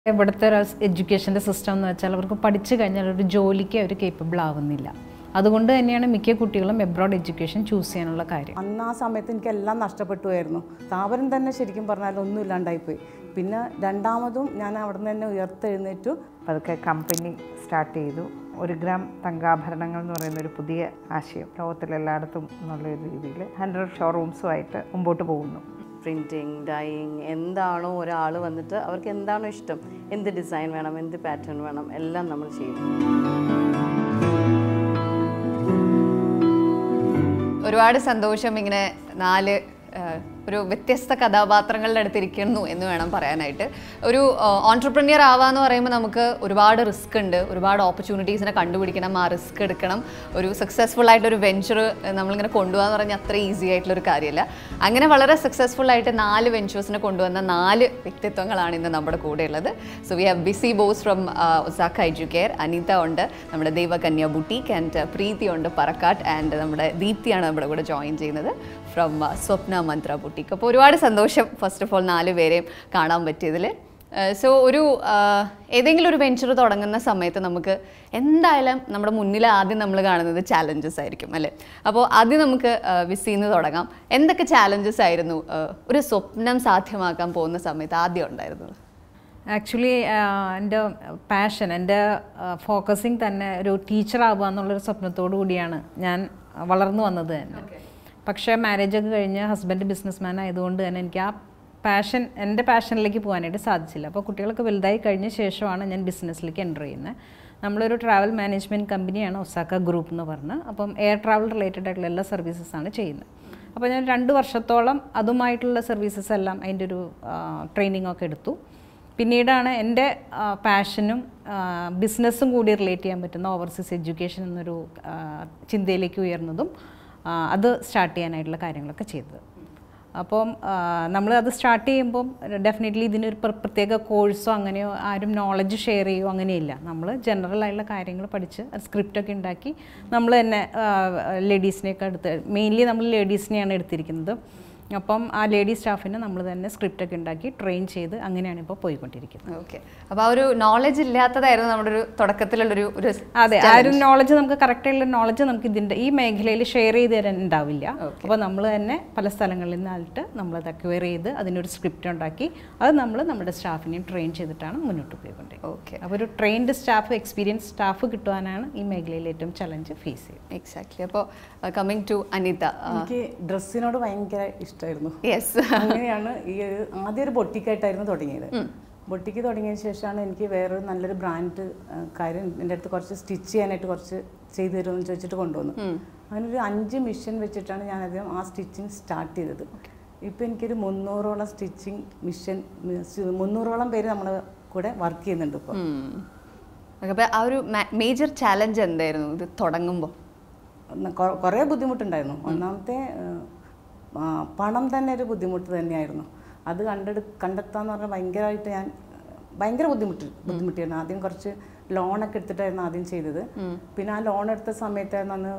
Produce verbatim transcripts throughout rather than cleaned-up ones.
ഇവിടുത്തെ എഡ്യൂക്കേഷൻ്റെ സിസ്റ്റം എന്ന് വെച്ചാൽ അവർക്ക് പഠിച്ചു കഴിഞ്ഞാൽ ഒരു ജോലിക്ക് അവർ കേപ്പബിൾ ആവുന്നില്ല. അതുകൊണ്ട് തന്നെയാണ് മിക്ക കുട്ടികളും എബ്രോഡ് എഡ്യൂക്കേഷൻ ചൂസ് ചെയ്യാനുള്ള കാര്യം. അന്ന് ആ സമയത്ത് എനിക്കെല്ലാം നഷ്ടപ്പെട്ടുമായിരുന്നു. സ്ഥാപനം തന്നെ ശരിക്കും പറഞ്ഞാൽ ഒന്നും ഇല്ലാണ്ടായിപ്പോയി. പിന്നെ രണ്ടാമതും ഞാൻ അവിടെ നിന്ന് തന്നെ ഉയർത്തെഴുന്നേറ്റു. അതൊക്കെ കമ്പനി സ്റ്റാർട്ട് ചെയ്തു. ഒരു ഗ്രാം തങ്കാഭരണങ്ങൾ എന്ന് പറയുന്ന ഒരു പുതിയ ആശയം ലോകത്തിലെല്ലായിടത്തും എന്നുള്ള രീതിയിൽ ഹൺഡ്രഡ് ഷോറൂംസുമായിട്ട് മുമ്പോട്ട് പോകുന്നു. പ്രിൻറ്റിങ്, ഡൈയിങ്, എന്താണോ ഒരാൾ വന്നിട്ട് അവർക്ക് എന്താണോ ഇഷ്ടം, എന്ത് ഡിസൈൻ വേണം, എന്ത് പാറ്റേൺ വേണം, എല്ലാം നമ്മൾ ചെയ്യും. ഒരുപാട് സന്തോഷം ഇങ്ങനെ നാല് ഒരു വ്യത്യസ്ത കഥാപാത്രങ്ങളുടെ അടുത്തിരിക്കുന്നു എന്ന് വേണം പറയാനായിട്ട്. ഒരു ഓൺട്രപ്രന്യർ ആവാന്ന് പറയുമ്പോൾ നമുക്ക് ഒരുപാട് റിസ്ക് ഉണ്ട്, ഒരുപാട് ഓപ്പർച്യൂണിറ്റീസിനെ കണ്ടുപിടിക്കണം, ആ റിസ്ക് എടുക്കണം. ഒരു സക്സസ്ഫുൾ ആയിട്ടൊരു വെഞ്ചർ നമ്മളിങ്ങനെ കൊണ്ടുപോകാന്ന് പറഞ്ഞാൽ അത്ര ഈസി ആയിട്ടുള്ളൊരു കാര്യമല്ല. അങ്ങനെ വളരെ സക്സസ്ഫുൾ ആയിട്ട് നാല് വെഞ്ചേഴ്സിനെ കൊണ്ടുവന്ന നാല് വ്യക്തിത്വങ്ങളാണ് ഇന്ന് നമ്മുടെ കൂടെ ഉള്ളത്. So we have BC Bose from Osaka Educare, Anitha ഉണ്ട്, നമ്മുടെ ദേവകന്യ ബുട്ടീക്ക്, ആൻഡ് പ്രീതി ഉണ്ട് പറക്കാട്ട്, ആൻഡ് നമ്മുടെ ദീപ്തിയാണ് നമ്മുടെ കൂടെ ജോയിൻ ചെയ്യുന്നത് ഫ്രം സ്വപ്ന മന്ത്ര ബുട്ടീക്ക്. അപ്പോൾ ഒരുപാട് സന്തോഷം ഫസ്റ്റ് ഓഫ് ഓൾ നാല് പേരെയും കാണാൻ പറ്റിയതിൽ. സോ ഒരു ഏതെങ്കിലും ഒരു വെഞ്ചർ തുടങ്ങുന്ന സമയത്ത് നമുക്ക് എന്തായാലും നമ്മുടെ മുന്നിൽ ആദ്യം നമ്മൾ കാണുന്നത് ചാലഞ്ചസ് ആയിരിക്കും അല്ലേ? അപ്പോൾ ആദ്യം നമുക്ക് വിസിന്ന് തുടങ്ങാം. എന്തൊക്കെ ചാലഞ്ചസ് ആയിരുന്നു ഒരു സ്വപ്നം സാധ്യമാക്കാൻ പോകുന്ന സമയത്ത് ആദ്യം ഉണ്ടായിരുന്നത്? ആക്ച്വലി എൻ്റെ പാഷൻ, എൻ്റെ ഫോക്കസിങ് തന്നെ ഒരു ടീച്ചർ ആവുക എന്നുള്ളൊരു സ്വപ്നത്തോടു കൂടിയാണ് ഞാൻ വളർന്നു വന്നത് തന്നെ. പക്ഷേ മാരേജൊക്കെ കഴിഞ്ഞ് ഹസ്ബൻഡ് ബിസിനസ് മാൻ ആയതുകൊണ്ട് തന്നെ എനിക്ക് ആ പാഷൻ, എൻ്റെ പാഷനിലേക്ക് പോകാനായിട്ട് സാധിച്ചില്ല. അപ്പോൾ കുട്ടികളൊക്കെ വലുതായി കഴിഞ്ഞ ശേഷമാണ് ഞാൻ ബിസിനസ്സിലേക്ക് എൻ്റർ ചെയ്യുന്നത്. നമ്മളൊരു ട്രാവൽ മാനേജ്മെൻറ്റ് കമ്പനിയാണ് ഒസാക്ക ഗ്രൂപ്പ് എന്ന് പറഞ്ഞ്. അപ്പം എയർ ട്രാവൽ റിലേറ്റഡ് ആയിട്ടുള്ള എല്ലാ സർവീസസാണ് ചെയ്യുന്നത്. അപ്പോൾ ഞാൻ രണ്ട് വർഷത്തോളം അതുമായിട്ടുള്ള സർവീസസ് എല്ലാം അതിൻ്റെ ഒരു ട്രെയിനിങ് ഒക്കെ എടുത്തു. പിന്നീടാണ് എൻ്റെ പാഷനും ബിസിനസ്സും കൂടി റിലേറ്റ് ചെയ്യാൻ പറ്റുന്ന ഓവർസീസ് എഡ്യൂക്കേഷൻ എന്നൊരു ചിന്തയിലേക്ക് ഉയർന്നതും അത് സ്റ്റാർട്ട് ചെയ്യാനായിട്ടുള്ള കാര്യങ്ങളൊക്കെ ചെയ്തത്. അപ്പം നമ്മൾ അത് സ്റ്റാർട്ട് ചെയ്യുമ്പം ഡെഫിനറ്റ്ലി ഇതിനൊരു പ്രത്യേക കോഴ്സോ അങ്ങനെയോ ആരും നോളജ് ഷെയർ ചെയ്യുമോ അങ്ങനെയില്ല. നമ്മൾ ജനറൽ ആയിട്ടുള്ള കാര്യങ്ങൾ പഠിച്ച് സ്ക്രിപ്റ്റൊക്കെ ഉണ്ടാക്കി നമ്മൾ തന്നെ ലേഡീസിനെയൊക്കെ എടുത്ത്, മെയിൻലി നമ്മൾ ലേഡീസിനെയാണ് എടുത്തിരിക്കുന്നത്. അപ്പം ആ ലേഡി സ്റ്റാഫിനെ നമ്മൾ തന്നെ സ്ക്രിപ്റ്റൊക്കെ ഉണ്ടാക്കി ട്രെയിൻ ചെയ്ത് അങ്ങനെയാണ് ഇപ്പോൾ പോയിക്കൊണ്ടിരിക്കുന്നത്. ഓക്കെ, അപ്പോൾ ആ ഒരു നോളജ് ഇല്ലാത്തതായിരുന്നു നമ്മുടെ ഒരു തുടക്കത്തിലുള്ളൊരു ഒരു അതെ, ആ ഒരു നോളജ് നമുക്ക് കറക്റ്റായിട്ടുള്ള നോളജ് നമുക്ക് ഇതിൻ്റെ ഈ മേഖലയിൽ ഷെയർ ചെയ്ത് തരാൻ ഉണ്ടാവില്ല. അപ്പോൾ നമ്മൾ തന്നെ പല സ്ഥലങ്ങളിൽ നിന്നായിട്ട് നമ്മളത് അക്വയർ ചെയ്ത് അതിനൊരു സ്ക്രിപ്റ്റ് ഉണ്ടാക്കി അത് നമ്മൾ നമ്മുടെ സ്റ്റാഫിനെയും ട്രെയിൻ ചെയ്തിട്ടാണ് മുന്നോട്ട് പോയിക്കൊണ്ടിരിക്കുന്നത്. ഓക്കെ, അപ്പോൾ ഒരു ട്രെയിൻഡ് സ്റ്റാഫ്, എക്സ്പീരിയൻസ് സ്റ്റാഫ് കിട്ടുവാനാണ് ഈ മേഖലയിൽ ഏറ്റവും ചലഞ്ച് ഫേസ് ചെയ്യുന്നത്. എക്സാക്ട്ലി. അപ്പോൾ കമ്മിങ് ടു അനിത, എനിക്ക് ഡ്രസ്സിനോട് ഭയങ്കര ഇഷ്ടമായിരുന്നു. യെസ്, അങ്ങനെയാണ് ഈ ഒരു ആദ്യം ഒരു ബൊട്ടിക്കായിട്ടായിരുന്നു തുടങ്ങിയത്. ബൊട്ടിക്ക് തുടങ്ങിയ ശേഷമാണ് എനിക്ക് വേറൊരു നല്ലൊരു ബ്രാൻഡ് കാര്യം എൻ്റെ അടുത്ത് കുറച്ച് സ്റ്റിച്ച് ചെയ്യാനായിട്ട് കുറച്ച് ചെയ്തു തരുമെന്ന് ചോദിച്ചിട്ട് കൊണ്ടുവന്നു. അങ്ങനെ ഒരു അഞ്ച് മിഷൻ വെച്ചിട്ടാണ് ഞാൻ ആദ്യം ആ സ്റ്റിച്ചിങ് സ്റ്റാർട്ട് ചെയ്തത്. ഇപ്പം എനിക്കൊരു മുന്നൂറോളം സ്റ്റിച്ചിങ് മിഷൻ, മുന്നൂറോളം പേര് നമ്മുടെ കൂടെ വർക്ക് ചെയ്യുന്നുണ്ട് ഇപ്പോൾ. അപ്പോൾ ആ ഒരു മേജർ ചാലഞ്ച് എന്തായിരുന്നു ഇത് തുടങ്ങുമ്പോൾ? കുറേ ബുദ്ധിമുട്ടുണ്ടായിരുന്നു. ഒന്നാമത്തെ പണം തന്നെ ഒരു ബുദ്ധിമുട്ട് തന്നെയായിരുന്നു. അത് കണ്ടെടു കണ്ടെത്താന്ന് പറഞ്ഞാൽ ഭയങ്കരമായിട്ട് ഞാൻ ഭയങ്കര ബുദ്ധിമുട്ട് ബുദ്ധിമുട്ടിയായിരുന്നു. ആദ്യം കുറച്ച് ലോണൊക്കെ എടുത്തിട്ടായിരുന്നു ആദ്യം ചെയ്തത്. പിന്നെ ആ ലോൺ എടുത്ത സമയത്തായിരുന്നു അന്ന്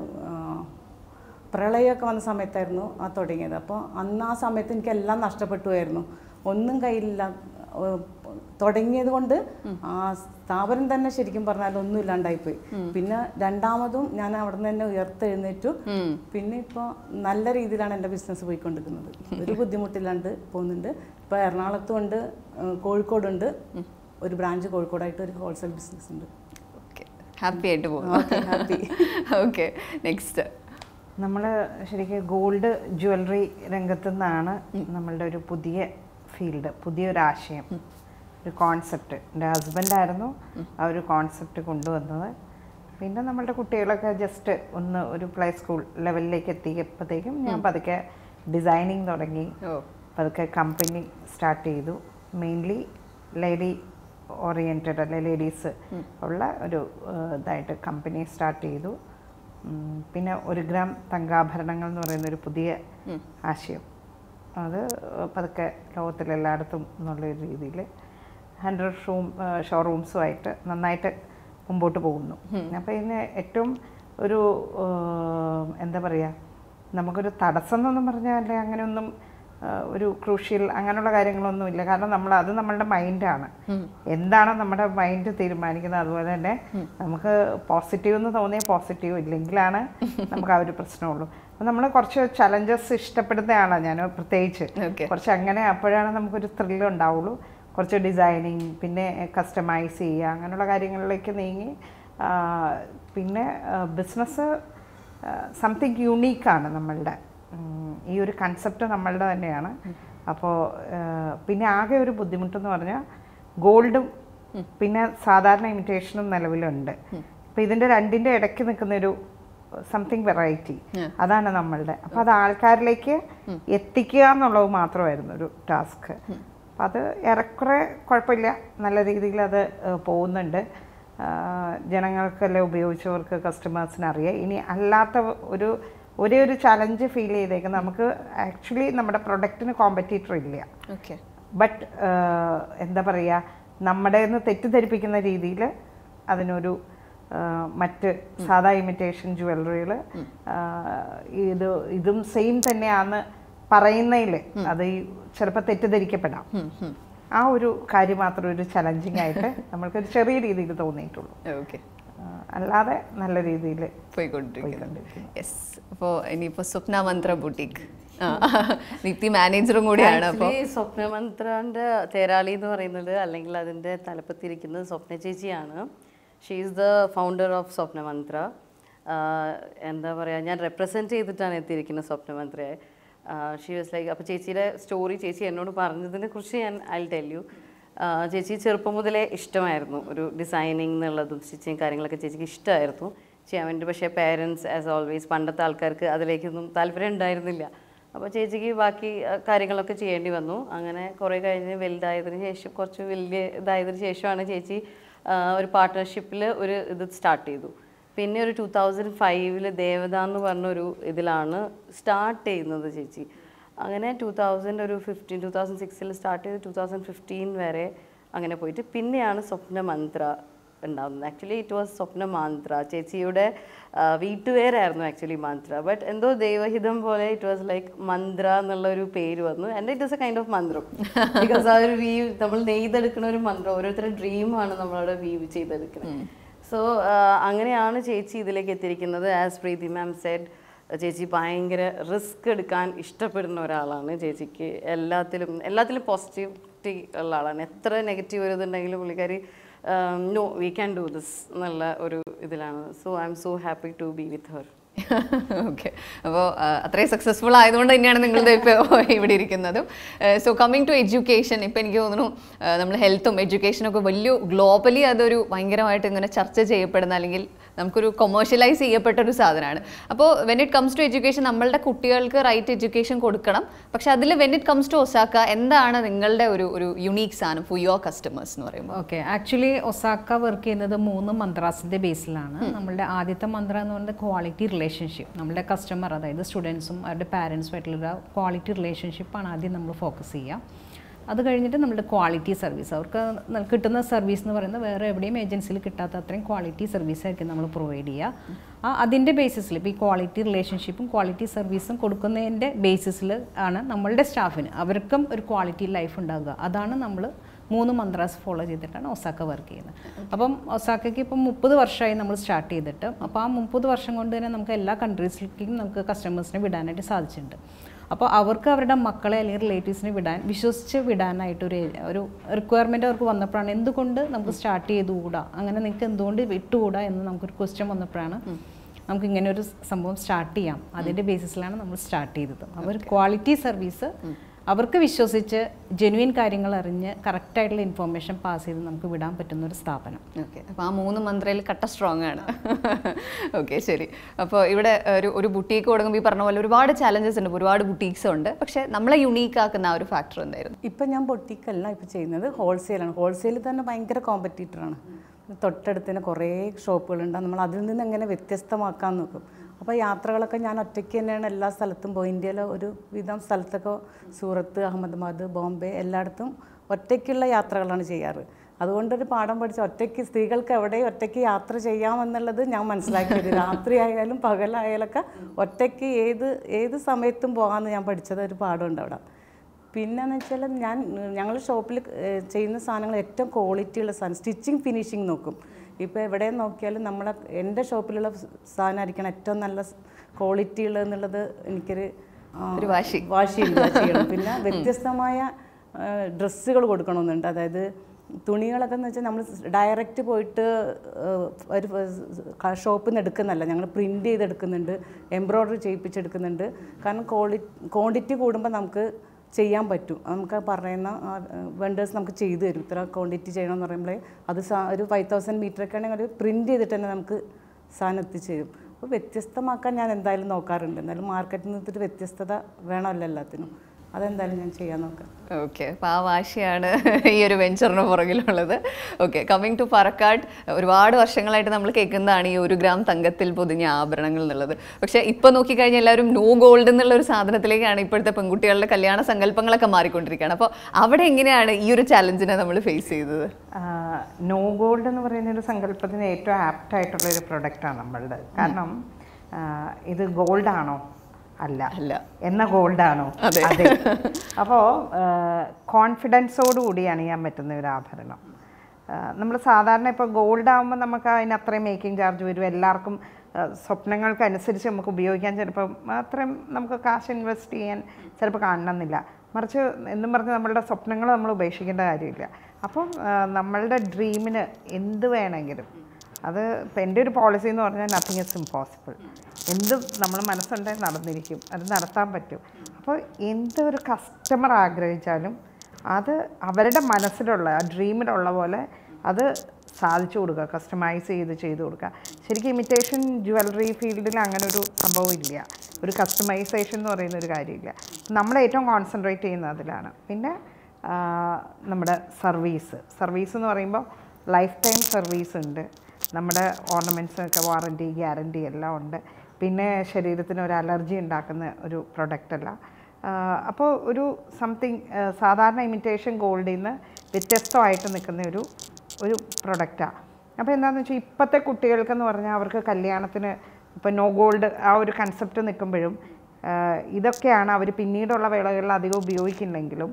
പ്രളയമൊക്കെ വന്ന സമയത്തായിരുന്നു ആ തുടങ്ങിയത്. അപ്പോൾ അന്ന് ആ സമയത്ത് എനിക്കെല്ലാം നഷ്ടപ്പെട്ടുമായിരുന്നു. ഒന്നും കയ്യിലില്ല. തുടങ്ങിയത് കൊണ്ട് ആ സ്ഥാപനം തന്നെ ശരിക്കും പറഞ്ഞാൽ ഒന്നും ഇല്ലാണ്ടായിപ്പോയി. പിന്നെ രണ്ടാമതും ഞാൻ അവിടെ നിന്ന് തന്നെ ഉയർത്തെഴുന്നേറ്റു. പിന്നെ ഇപ്പോൾ നല്ല രീതിയിലാണ് എൻ്റെ ബിസിനസ് പോയിക്കൊണ്ടിരിക്കുന്നത്. ഒരു ബുദ്ധിമുട്ടില്ലാണ്ട് പോകുന്നുണ്ട്. ഇപ്പോൾ എറണാകുളത്തും ഉണ്ട്, കോഴിക്കോടുണ്ട്, ഒരു ബ്രാഞ്ച് കോഴിക്കോടായിട്ട് ഒരു ഹോൾസെയിൽ ബിസിനസ് ഉണ്ട്. ഓക്കെ, ഹാപ്പി ആയിട്ട് പോകും. ഹാപ്പി. Okay, next. നമ്മൾ ശരിക്കും ഗോൾഡ് ജ്വല്ലറി രംഗത്തു നിന്നാണ് നമ്മളുടെ ഒരു പുതിയ ഫീൽഡ്, പുതിയൊരാശയം, ഒരു കോൺസെപ്റ്റ്. എൻ്റെ ഹസ്ബൻഡായിരുന്നു ആ ഒരു കോൺസെപ്റ്റ് കൊണ്ടുവന്നത്. പിന്നെ നമ്മളുടെ കുട്ടികളൊക്കെ ജസ്റ്റ് ഒന്ന് ഒരു പ്ലേ സ്കൂൾ ലെവലിലേക്ക് എത്തിയപ്പോഴത്തേക്കും ഞാൻ പതുക്കെ ഡിസൈനിങ് തുടങ്ങി. പതുക്കെ കമ്പനി സ്റ്റാർട്ട് ചെയ്തു. മെയിൻലി ലേഡി ഓറിയൻറ്റഡ് അല്ലെ ലേഡീസ് ഉള്ള ഒരു ഇതായിട്ട് കമ്പനി സ്റ്റാർട്ട് ചെയ്തു. പിന്നെ ഒരു ഗ്രാം തങ്കാഭരണങ്ങൾ എന്ന് പറയുന്നൊരു പുതിയ ആശയം, അത് പതുക്കെ ലോകത്തിലെല്ലായിടത്തും എന്നുള്ളൊരു രീതിയിൽ ഹൺഡ്രഡ് ഷോം ഷോറൂംസുമായിട്ട് നന്നായിട്ട് മുമ്പോട്ട് പോകുന്നു. അപ്പോൾ ഇതിന് ഏറ്റവും ഒരു എന്താ പറയുക, നമുക്കൊരു തടസ്സം എന്നൊന്നും പറഞ്ഞാൽ അങ്ങനെയൊന്നും ഒരു ക്രൂഷ്യൽ അങ്ങനെയുള്ള കാര്യങ്ങളൊന്നുമില്ല. കാരണം നമ്മൾ അത് നമ്മളുടെ മൈൻഡാണ്. എന്താണോ നമ്മുടെ മൈൻഡ് തീരുമാനിക്കുന്നത് അതുപോലെ തന്നെ നമുക്ക് പോസിറ്റീവ് എന്ന് തോന്നിയ പോസിറ്റീവ്, ഇല്ലെങ്കിലാണ് നമുക്ക് ആ ഒരു പ്രശ്നമുള്ളൂ. അപ്പം നമ്മൾ കുറച്ച് ചലഞ്ചസ് ഇഷ്ടപ്പെടുന്ന ആളാണ് ഞാൻ പ്രത്യേകിച്ച്. കുറച്ച് അങ്ങനെ അപ്പോഴാണ് നമുക്കൊരു ത്രില്ല് ഉണ്ടാവുള്ളൂ. കുറച്ച് ഡിസൈനിങ്, പിന്നെ കസ്റ്റമൈസ് ചെയ്യുക, അങ്ങനെയുള്ള കാര്യങ്ങളിലേക്ക് നീങ്ങി. പിന്നെ ബിസിനസ് സംതിങ് യുണീക്കാണ് നമ്മളുടെ. ഈ ഒരു കൺസെപ്റ്റ് നമ്മളുടെ തന്നെയാണ്. അപ്പോൾ പിന്നെ ആകെ ഒരു ബുദ്ധിമുട്ടെന്ന് പറഞ്ഞാൽ ഗോൾഡും പിന്നെ സാധാരണ ഇമിറ്റേഷനും നിലവിലുണ്ട്. അപ്പോൾ ഇതിൻ്റെ രണ്ടിൻ്റെ ഇടയ്ക്ക് നിൽക്കുന്നൊരു സംതിങ് വെറൈറ്റി, അതാണ് നമ്മളുടെ. അപ്പോൾ അത് ആൾക്കാരിലേക്ക് എത്തിക്കുക എന്നുള്ളത് മാത്രമായിരുന്നു ഒരു ടാസ്ക്. അപ്പം അത് ഏറെക്കുറെ കുഴപ്പമില്ല, നല്ല രീതിയിൽ അത് പോകുന്നുണ്ട്. ജനങ്ങൾക്കെല്ലാം ഉപയോഗിച്ചവർക്ക്, കസ്റ്റമേഴ്സിന് അറിയാം. ഇനി അല്ലാത്ത ഒരു ഒരേ ഒരു ചലഞ്ച് ഫീൽ ചെയ്തേക്കുന്നത്, നമുക്ക് ആക്ച്വലി നമ്മുടെ പ്രൊഡക്റ്റിന് കോമ്പറ്റീറ്റർ ഇല്ല. ബട്ട് എന്താ പറയുക, നമ്മുടെ നിന്ന് തെറ്റിദ്ധരിപ്പിക്കുന്ന രീതിയിൽ അതിനൊരു മറ്റ് സാധാ ഇമിറ്റേഷൻ ജ്വല്ലറികൾ ഇത് ഇതും സെയിം തന്നെയാണെന്ന് പറയുന്നതിൽ അത് ചിലപ്പോൾ തെറ്റിദ്ധരിക്കപ്പെടാം. ആ ഒരു കാര്യം മാത്രം ഒരു ചലഞ്ചിങ് ആയിട്ട് നമ്മൾക്കൊരു ചെറിയ രീതിയിൽ തോന്നിയിട്ടുള്ളൂ. ഓക്കെ, അല്ലാതെ നല്ല രീതിയിൽ പോയിക്കൊണ്ടിരിക്കുന്നു. യെസ്. അപ്പോൾ ഇനിയിപ്പോൾ സ്വപ്ന മന്ത്ര ബുട്ടീക്ക് നിത്യ മാനേജറും കൂടിയാണ്. അപ്പോൾ സ്വപ്ന മന്ത്രന്റെ തേരാളി എന്ന് പറയുന്നത്, അല്ലെങ്കിൽ അതിൻ്റെ തലപ്പത്തിരിക്കുന്നത് സ്വപ്ന ചേച്ചിയാണ്. She is the founder of Swapna Mantra. എന്താ പറയുക, ഞാൻ റെപ്രസെൻറ്റ് ചെയ്തിട്ടാണ് എത്തിയിരിക്കുന്നത് സ്വപ്ന മന്ത്രയെ. ഷീ വാസ് ലൈക്ക്, അപ്പോൾ ചേച്ചിയുടെ സ്റ്റോറി ചേച്ചി എന്നോട് പറഞ്ഞതിനെ കുറിച്ച് ഞാൻ ഐ ടെൽ യു. ചേച്ചി ചെറുപ്പം മുതലേ ഇഷ്ടമായിരുന്നു ഒരു ഡിസൈനിങ് എന്നുള്ളതും സ്റ്റിച്ചിങ് കാര്യങ്ങളൊക്കെ ചേച്ചിക്ക് ഇഷ്ടമായിരുന്നു ചെയ്യാൻ വേണ്ടി. പക്ഷേ പേരൻസ് ആസ് ഓൾവേസ് പണ്ടത്തെ ആൾക്കാർക്ക് അതിലേക്കൊന്നും താല്പര്യം ഉണ്ടായിരുന്നില്ല. അപ്പോൾ ചേച്ചിക്ക് ബാക്കി കാര്യങ്ങളൊക്കെ ചെയ്യേണ്ടി വന്നു. അങ്ങനെ കുറേ കഴിഞ്ഞ് വലുതായതിനു ശേഷം, കുറച്ച് വലിയ ഇതായതിനു ശേഷമാണ് ചേച്ചി ഒരു പാർട്ട്ണർഷിപ്പിൽ ഒരു ഇത് സ്റ്റാർട്ട് ചെയ്തു. പിന്നെ ഒരു ടു തൗസൻഡ് ഫൈവില് ദേവത എന്ന് പറഞ്ഞൊരു ഇതിലാണ് സ്റ്റാർട്ട് ചെയ്യുന്നത് ചേച്ചി. അങ്ങനെ ടു തൗസൻഡ് ഒരു ഫിഫ്റ്റീൻ ടു തൗസൻഡ് സിക്സിൽ സ്റ്റാർട്ട് ചെയ്ത് ടു തൗസൻഡ് ഫിഫ്റ്റീൻ വരെ അങ്ങനെ പോയിട്ട് പിന്നെയാണ് സ്വപ്ന മന്ത്ര ഉണ്ടാകുന്നത്. Actually it was Swapna Mantra. ചേച്ചിയുടെ വീട്ടുപേരായിരുന്നു ആക്ച്വലി മാന്ത്ര. ബട്ട് എന്തോ ദൈവഹിതം പോലെ ഇറ്റ് വാസ് ലൈക്ക് മന്ത്ര എന്നുള്ളൊരു പേര് വന്നു. And it was a kind of മന്ത്രം. ബിക്കോസ് ആ ഒരു വീവ് നമ്മൾ നെയ്തെടുക്കുന്ന ഒരു മന്ത്രം, ഓരോരുത്തരുടെ ഡ്രീമാണ് നമ്മളവിടെ വീവ് ചെയ്തെടുക്കുന്നത്. സോ അങ്ങനെയാണ് ചേച്ചി ഇതിലേക്ക് എത്തിയിരിക്കുന്നത്. ആസ് പ്രീതി മാം സെഡ്, ചേച്ചി ഭയങ്കര റിസ്ക് എടുക്കാൻ ഇഷ്ടപ്പെടുന്ന ഒരാളാണ്. ചേച്ചിക്ക് എല്ലാത്തിലും എല്ലാത്തിലും പോസിറ്റിവിറ്റി ഉള്ള ആളാണ്. എത്ര നെഗറ്റീവ് ഒരു ഇതുണ്ടെങ്കിലും പുള്ളിക്കാരി no we can do this എന്നുള്ള ഒരു ഇതിലാണ്. So I am so happy to be with her. Okay, അപ്പോൾ അത്രയും സക്സസ്ഫുൾ ആയതുകൊണ്ട് തന്നെയാണ് നിങ്ങളിത് ഇപ്പോൾ ഇവിടെ ഇരിക്കുന്നതും. സോ കമ്മിങ് ടു എഡ്യൂക്കേഷൻ, ഇപ്പോൾ എനിക്ക് തോന്നുന്നു നമ്മൾ ഹെൽത്തും എഡ്യൂക്കേഷനൊക്കെ വലിയ ഗ്ലോബലി അതൊരു ഭയങ്കരമായിട്ട് ഇങ്ങനെ ചർച്ച ചെയ്യപ്പെടുന്ന, അല്ലെങ്കിൽ നമുക്കൊരു കൊമേഴ്ഷ്യലൈസ് ചെയ്യപ്പെട്ട ഒരു സാധനമാണ്. അപ്പോൾ when it comes to education, നമ്മളുടെ കുട്ടികൾക്ക് റൈറ്റ് എഡ്യൂക്കേഷൻ കൊടുക്കണം. പക്ഷെ അതിൽ when it comes to Osaka, എന്താണ് നിങ്ങളുടെ ഒരു ഒരു യുണീക്ക് സാധനം ഫോർ യുവർ കസ്റ്റമേഴ്സ് എന്ന് പറയുമ്പോൾ? ഓക്കെ, ആക്ച്വലി ഒസാക്ക വർക്ക് ചെയ്യുന്നത് മൂന്ന് മന്ത്രാസിൻ്റെ ബേസിലാണ്. നമ്മളുടെ ആദ്യത്തെ മന്ത്ര എന്ന് പറയുന്നത് ക്വാളിറ്റി റിലേഷൻഷിപ്പ്. നമ്മുടെ കസ്റ്റമർ, അതായത് സ്റ്റുഡൻസും അവരുടെ പാരൻസുമായിട്ടുള്ള ക്വാളിറ്റി റിലേഷൻഷിപ്പാണ് ആദ്യം നമ്മൾ ഫോക്കസ് ചെയ്യുക. അത് കഴിഞ്ഞിട്ട് നമ്മുടെ ക്വാളിറ്റി സർവീസ്, അവർക്ക് കിട്ടുന്ന സർവീസ് എന്ന് പറയുന്നത് വേറെ എവിടെയും ഏജൻസിയിൽ കിട്ടാത്ത അത്രയും ക്വാളിറ്റി സർവീസ് ആയിരിക്കും നമ്മൾ പ്രൊവൈഡ് ചെയ്യുക. ആ അതിൻ്റെ ബേസിസിൽ ഇപ്പോൾ ഈ ക്വാളിറ്റി റിലേഷൻഷിപ്പും ക്വാളിറ്റി സർവീസും കൊടുക്കുന്നതിൻ്റെ ബേസിസിൽ ആണ് നമ്മളുടെ സ്റ്റാഫിന് അവർക്കും ഒരു ക്വാളിറ്റി ലൈഫ് ഉണ്ടാകുക. അതാണ് നമ്മൾ മൂന്ന് മന്ത്രാസ് ഫോളോ ചെയ്തിട്ടാണ് ഒസാക്ക വർക്ക് ചെയ്യുന്നത്. അപ്പം ഒസാക്കയ്ക്ക് ഇപ്പം മുപ്പത് വർഷമായി നമ്മൾ സ്റ്റാർട്ട് ചെയ്തിട്ട്. അപ്പോൾ ആ മുപ്പത് വർഷം കൊണ്ട് തന്നെ നമുക്ക് എല്ലാ കൺട്രീസിലേക്കും നമുക്ക് കസ്റ്റമേഴ്സിനെ വിടാനായിട്ട് സാധിച്ചിട്ടുണ്ട്. അപ്പോൾ അവർക്ക് അവരുടെ മക്കളെ അല്ലെങ്കിൽ റിലേറ്റീവ്സിനെ വിടാൻ, വിശ്വസിച്ച് വിടാനായിട്ടൊരു ഒരു റിക്വയർമെൻറ്റ് അവർക്ക് വന്നപ്പോഴാണ് എന്തുകൊണ്ട് നമുക്ക് സ്റ്റാർട്ട് ചെയ്തുകൂടാ, അങ്ങനെ നിങ്ങൾക്ക് എന്തുകൊണ്ട് വിട്ടുകൂടാ എന്ന് നമുക്കൊരു ക്വസ്റ്റ്യൻ വന്നപ്പോഴാണ് നമുക്ക് ഇങ്ങനെ ഒരു സംഭവം സ്റ്റാർട്ട് ചെയ്യാം. അതിൻ്റെ ബേസിസിലാണ് നമ്മൾ സ്റ്റാർട്ട് ചെയ്തത്. അവർ ക്വാളിറ്റി സർവീസ് അവർക്ക് വിശ്വസിച്ച് ജെന്യുവൻ കാര്യങ്ങൾ അറിഞ്ഞ് കറക്റ്റായിട്ടുള്ള ഇൻഫോർമേഷൻ പാസ് ചെയ്ത് നമുക്ക് വിടാൻ പറ്റുന്ന ഒരു സ്ഥാപനം. ഓക്കെ, അപ്പോൾ ആ മൂന്ന് മന്ത്രയിൽ കട്ട സ്ട്രോങ് ആണ്. ഓക്കെ, ശരി. അപ്പോൾ ഇവിടെ ഒരു ഒരു ബുട്ടീക്ക് തുടങ്ങുമ്പോൾ ഈ പറഞ്ഞ പോലെ ഒരുപാട് ചാലഞ്ചസ് ഉണ്ട്, ഒരുപാട് ബുട്ടീക്സ് ഉണ്ട്. പക്ഷേ നമ്മളെ യുണീക്ക് ആക്കുന്ന ആ ഒരു ഫാക്ടർ എന്തായിരുന്നു? ഇപ്പം ഞാൻ ബൊട്ടീക്കല്ല ഇപ്പോൾ ചെയ്യുന്നത്, ഹോൾസെയിലാണ്. ഹോൾസെയിൽ തന്നെ ഭയങ്കര കോമ്പറ്റീറ്ററാണ്. തൊട്ടടുത്ത് തന്നെ കുറേ ഷോപ്പുകളുണ്ട്. നമ്മൾ അതിൽ നിന്ന് എങ്ങനെ വ്യത്യസ്തമാക്കാൻ നോക്കും. അപ്പോൾ യാത്രകളൊക്കെ ഞാൻ ഒറ്റയ്ക്ക് തന്നെയാണ് എല്ലാ സ്ഥലത്തും പോയി. ഇന്ത്യയിലെ ഒരു വിധം സ്ഥലത്തൊക്കെ സൂറത്ത്, അഹമ്മദാബാദ്, ബോംബെ എല്ലായിടത്തും ഒറ്റയ്ക്കുള്ള യാത്രകളാണ് ചെയ്യാറ്. അതുകൊണ്ടൊരു പാഠം പഠിച്ച, ഒറ്റയ്ക്ക് സ്ത്രീകൾക്ക് എവിടെയും ഒറ്റയ്ക്ക് യാത്ര ചെയ്യാമെന്നുള്ളത് ഞാൻ മനസ്സിലാക്കിയത്. രാത്രി ആയാലും പകലായാലൊക്കെ ഒറ്റയ്ക്ക് ഏത് ഏത് സമയത്തും പോകാമെന്ന് ഞാൻ പഠിച്ചത് ഒരു പാഠമുണ്ട് അവിടെ. പിന്നെന്ന് വെച്ചാൽ ഞാൻ ഞങ്ങൾ ഷോപ്പിൽ ചെയ്യുന്ന സാധനങ്ങൾ ഏറ്റവും ക്വാളിറ്റിയുള്ള സാധനം, സ്റ്റിച്ചിങ് ഫിനിഷിങ് നോക്കും. ഇപ്പോൾ എവിടെ നോക്കിയാലും നമ്മളെ എൻ്റെ ഷോപ്പിലുള്ള സാധനമായിരിക്കണം ഏറ്റവും നല്ല ക്വാളിറ്റി ഉള്ളതെന്നുള്ളത് എനിക്കൊരു വാശി വാശിയില്ല ചെയ്യണം. പിന്നെ വ്യത്യസ്തമായ ഡ്രസ്സുകൾ കൊടുക്കണമെന്നുണ്ട്. അതായത് തുണികളൊക്കെ എന്ന് വെച്ചാൽ നമ്മൾ ഡയറക്റ്റ് പോയിട്ട് ഒരു ഷോപ്പിൽ നിന്ന് എടുക്കുന്നല്ല, ഞങ്ങൾ പ്രിൻ്റ് ചെയ്തെടുക്കുന്നുണ്ട്, എംബ്രോയ്ഡറി ചെയ്യിപ്പിച്ചെടുക്കുന്നുണ്ട്. കാരണം ക്വാളി ക്വാണ്ടിറ്റി കൂടുമ്പോൾ നമുക്ക് ചെയ്യാൻ പറ്റും. നമുക്ക് പറയുന്ന വെണ്ടേഴ്സ് നമുക്ക് ചെയ്തു തരും. ഇത്ര ക്വാണ്ടിറ്റി ചെയ്യണമെന്ന് പറയുമ്പോൾ അത് ഒരു ഫൈവ് തൗസൻഡ് മീറ്ററൊക്കെ ആണെങ്കിൽ ഒരു പ്രിൻ്റ് ചെയ്തിട്ട് തന്നെ നമുക്ക് സാധനം എത്തിച്ചു തരും. അപ്പോൾ വ്യത്യസ്തമാക്കാൻ ഞാൻ എന്തായാലും നോക്കാറുണ്ട്. എന്നാലും മാർക്കറ്റിൽ നിന്നിട്ട് വ്യത്യസ്തത വേണമല്ലോ എല്ലാത്തിനും. അതെന്തായാലും ഞാൻ ചെയ്യാൻ നോക്കാം. ഓക്കെ, അപ്പോൾ ആ വാശിയാണ് ഈ ഒരു വെഞ്ചറിന് പുറകിലുള്ളത്. ഓക്കെ, കമ്മിങ് ടു പറക്കാട്, ഒരുപാട് വർഷങ്ങളായിട്ട് നമ്മൾ കേൾക്കുന്നതാണ് ഈ ഒരു ഗ്രാം തങ്കത്തിൽ പൊതിഞ്ഞ ആഭരണങ്ങൾ എന്നുള്ളത്. പക്ഷേ ഇപ്പോൾ നോക്കിക്കഴിഞ്ഞാൽ എല്ലാവരും നോ ഗോൾഡ് എന്നുള്ള ഒരു സാധനത്തിലേക്കാണ് ഇപ്പോഴത്തെ പെൺകുട്ടികളുടെ കല്യാണ സങ്കല്പങ്ങളൊക്കെ മാറിക്കൊണ്ടിരിക്കുകയാണ്. അപ്പോൾ അവിടെ എങ്ങനെയാണ് ഈ ഒരു ചലഞ്ചിനെ നമ്മൾ ഫേസ് ചെയ്തത്? നോ ഗോൾഡ് എന്ന് പറയുന്ന ഒരു സങ്കല്പത്തിന് ഏറ്റവും ആപ്റ്റ് ആയിട്ടുള്ള ഒരു പ്രൊഡക്റ്റാണ് നമ്മളുടെ. കാരണം ഇത് ഗോൾഡാണോ? അല്ല. അല്ല എന്ന ഗോൾഡാണോ? അതെ. അപ്പോൾ കോൺഫിഡൻസോട് കൂടി അണിയാൻ പറ്റുന്ന ഒരു ആഭരണം. നമ്മൾ സാധാരണ ഇപ്പോൾ ഗോൾഡ് ആകുമ്പോൾ നമുക്ക് അതിന് അത്രയും മേക്കിംഗ് ചാർജ് വരും. എല്ലാവർക്കും സ്വപ്നങ്ങൾക്കനുസരിച്ച് നമുക്ക് ഉപയോഗിക്കാൻ ചിലപ്പോൾ അത്രയും നമുക്ക് കാശ് ഇൻവെസ്റ്റ് ചെയ്യാൻ ചിലപ്പോൾ കാണണമെന്നില്ല. മറിച്ച് എന്നും പറഞ്ഞ് നമ്മളുടെ സ്വപ്നങ്ങൾ നമ്മൾ ഉപേക്ഷിക്കേണ്ട കാര്യമില്ല. അപ്പം നമ്മളുടെ ഡ്രീമിന് എന്ത് വേണമെങ്കിലും, അത് ഇപ്പം എൻ്റെ ഒരു പോളിസി എന്ന് പറഞ്ഞാൽ നത്തിങ് ഇസ് ഇമ്പോസിബിൾ. എന്തും നമ്മൾ മനസ്സുണ്ടെങ്കിൽ നടന്നിരിക്കും, അത് നടത്താൻ പറ്റും. അപ്പോൾ എന്തൊരു കസ്റ്റമർ ആഗ്രഹിച്ചാലും അത് അവരുടെ മനസ്സിലുള്ള ആ ഡ്രീമിലുള്ള പോലെ അത് സാധിച്ചു കൊടുക്കുക, കസ്റ്റമൈസ് ചെയ്ത് ചെയ്ത് കൊടുക്കുക. ശരിക്കും ഇമിറ്റേഷൻ ജ്വല്ലറി ഫീൽഡിൽ അങ്ങനെ ഒരു സംഭവം ഇല്ല. ഒരു കസ്റ്റമൈസേഷൻ എന്ന് പറയുന്ന ഒരു കാര്യമില്ല. നമ്മൾ ഏറ്റവും കോൺസെൻട്രേറ്റ് ചെയ്യുന്നത് അതിലാണ്. പിന്നെ നമ്മുടെ സർവീസ് സർവീസ് എന്ന് പറയുമ്പോൾ ലൈഫ് ടൈം സർവീസ് ഉണ്ട്. നമ്മുടെ ഓർണമെൻറ്റ്സൊക്കെ വാറൻറ്റി ഗ്യാരൻറ്റി എല്ലാം ഉണ്ട്. പിന്നെ ശരീരത്തിന് ഒരു അലർജി ഉണ്ടാക്കുന്ന ഒരു പ്രൊഡക്റ്റല്ല. അപ്പോൾ ഒരു സംതിങ് സാധാരണ ഇമിറ്റേഷൻ ഗോൾഡിൽ നിന്ന് വ്യത്യസ്തമായിട്ട് നിൽക്കുന്ന ഒരു ഒരു പ്രൊഡക്റ്റാണ്. അപ്പോൾ എന്താണെന്ന് വെച്ചാൽ ഇപ്പോഴത്തെ കുട്ടികൾക്കെന്ന് പറഞ്ഞാൽ അവർക്ക് കല്യാണത്തിന് ഇപ്പോൾ നോ ഗോൾഡ് ആ ഒരു കൺസെപ്റ്റ് നിൽക്കുമ്പോഴും ഇതൊക്കെയാണ് അവർ പിന്നീടുള്ള വേളകളിൽ അധികം ഉപയോഗിക്കുന്നെങ്കിലും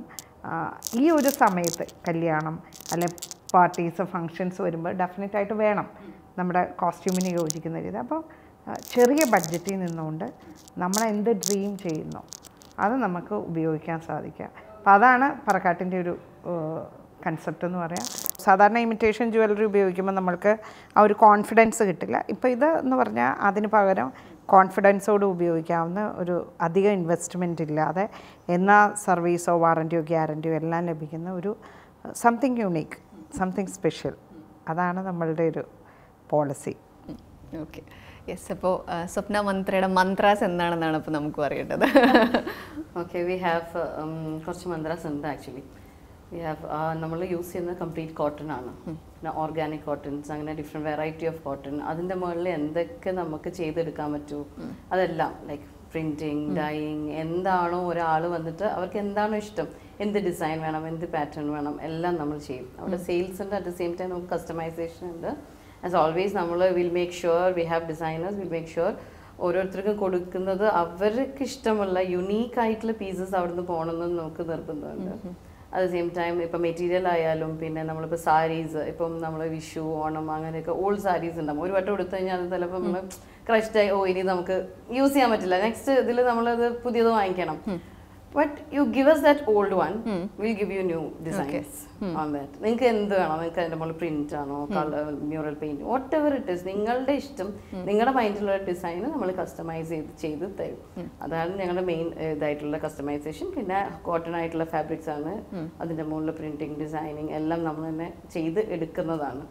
ഈ ഒരു സമയത്ത് കല്യാണം അല്ലെ പാർട്ടീസ് ഫങ്ഷൻസ് വരുമ്പോൾ ഡെഫിനറ്റായിട്ട് വേണം നമ്മുടെ കോസ്റ്റ്യൂമിന് യോജിക്കുന്ന രീതി. അപ്പോൾ ചെറിയ ബഡ്ജറ്റിൽ നിന്നുകൊണ്ട് നമ്മൾ എന്ത് ഡ്രീം ചെയ്യുന്നു അത് നമുക്ക് ഉപയോഗിക്കാൻ സാധിക്കുക. അപ്പോൾ അതാണ് പറക്കാട്ടിൻ്റെ ഒരു കൺസെപ്റ്റ് എന്ന് പറയാം. സാധാരണ ഇമിറ്റേഷൻ ജ്വല്ലറി ഉപയോഗിക്കുമ്പോൾ നമ്മൾക്ക് ആ ഒരു കോൺഫിഡൻസ് കിട്ടില്ല. ഇപ്പോൾ ഇത് എന്ന് പറഞ്ഞാൽ അതിന് പകരം കോൺഫിഡൻസോട് ഉപയോഗിക്കാവുന്ന ഒരു അധികം ഇൻവെസ്റ്റ്മെൻറ്റ് ഇല്ലാതെ എന്നാൽ സർവീസോ വാറൻറ്റിയോ ഗ്യാരൻറ്റിയോ എല്ലാം ലഭിക്കുന്ന ഒരു സംതിങ് യുണീക്ക്, സംതിങ് സ്പെഷ്യൽ. അതാണ് നമ്മളുടെ ഒരു പോളിസി. Okay, yes. അപ്പോൾ സ്വപ്ന മന്ത്രയുടെ മന്ത്രാസ് എന്താണെന്നാണ് ഇപ്പോൾ നമുക്ക് അറിയേണ്ടത്. ഓക്കെ, വി ഹാവ് കുറച്ച് മന്ത്രാസ് ഉണ്ട് ആക്ച്വലി. വി ഹാവ് നമ്മൾ യൂസ് ചെയ്യുന്ന കംപ്ലീറ്റ് കോട്ടൺ ആണ്. പിന്നെ ഓർഗാനിക് കോട്ടൺസ്, അങ്ങനെ ഡിഫറെൻറ്റ് വെറൈറ്റി ഓഫ് കോട്ടൺ. അതിൻ്റെ മുകളിൽ എന്തൊക്കെ നമുക്ക് ചെയ്തെടുക്കാൻ പറ്റൂ അതെല്ലാം, ലൈക്ക് പ്രിൻറ്റിങ്, ഡൈയിങ്, എന്താണോ ഒരാൾ വന്നിട്ട് അവർക്ക് എന്താണോ ഇഷ്ടം, എന്ത് ഡിസൈൻ വേണം, എന്ത് പാറ്റേൺ വേണം, എല്ലാം നമ്മൾ ചെയ്യും. അവിടെ സെയിൽസ് ഉണ്ട്, അറ്റ് ദ സെയിം ടൈം നമുക്ക് കസ്റ്റമൈസേഷൻ ഉണ്ട്. ആസ് ഓൾവേസ് നമ്മൾ will make sure we have designers, will make sure ഓരോരുത്തർക്കും കൊടുക്കുന്നത് അവർക്ക് ഇഷ്ടമുള്ള യുണീക്ക് ആയിട്ടുള്ള പീസസ് അവിടെ നിന്ന് പോകണമെന്ന് നമുക്ക് നിർബന്ധമുണ്ട്. അറ്റ് ദ സെയിം ടൈം ഇപ്പം മെറ്റീരിയൽ ആയാലും, പിന്നെ നമ്മളിപ്പോൾ സാരീസ്, ഇപ്പം നമ്മൾ വിഷു, ഓണം, അങ്ങനെയൊക്കെ ഓൾഡ് സാരീസ് ഉണ്ടാകും. ഒരു വട്ടം എടുത്തു കഴിഞ്ഞാൽ അത് ചിലപ്പോൾ നമ്മൾ ക്രഷ്ഡായി, ഓ ഇനി നമുക്ക് യൂസ് ചെയ്യാൻ പറ്റില്ല, നെക്സ്റ്റ് ഇതിൽ നമ്മളത് പുതിയത് വാങ്ങിക്കണം. But you give us that old one, mm. we'll give you new designs okay. on that. നിങ്ങൾക്ക് എന്ത് വേണം, നിങ്ങൾക്ക് അതിൻ്റെ മുകളിൽ പ്രിന്റ് ആണോ, colour, mural paint, whatever it is, നിങ്ങളുടെ ഇഷ്ടം, നിങ്ങളുടെ മൈൻഡിലുള്ള ഡിസൈന് നമ്മൾ കസ്റ്റമൈസ് ചെയ്ത് ചെയ്ത് തരും. അതാണ് ഞങ്ങളുടെ മെയിൻ ഇതായിട്ടുള്ള കസ്റ്റമൈസേഷൻ. പിന്നെ കോട്ടൺ ആയിട്ടുള്ള ഫാബ്രിക്സ് ആണ്, അതിൻ്റെ മുകളിൽ പ്രിന്റിങ്, ഡിസൈനിങ് എല്ലാം നമ്മൾ തന്നെ ചെയ്ത് എടുക്കുന്നതാണ്.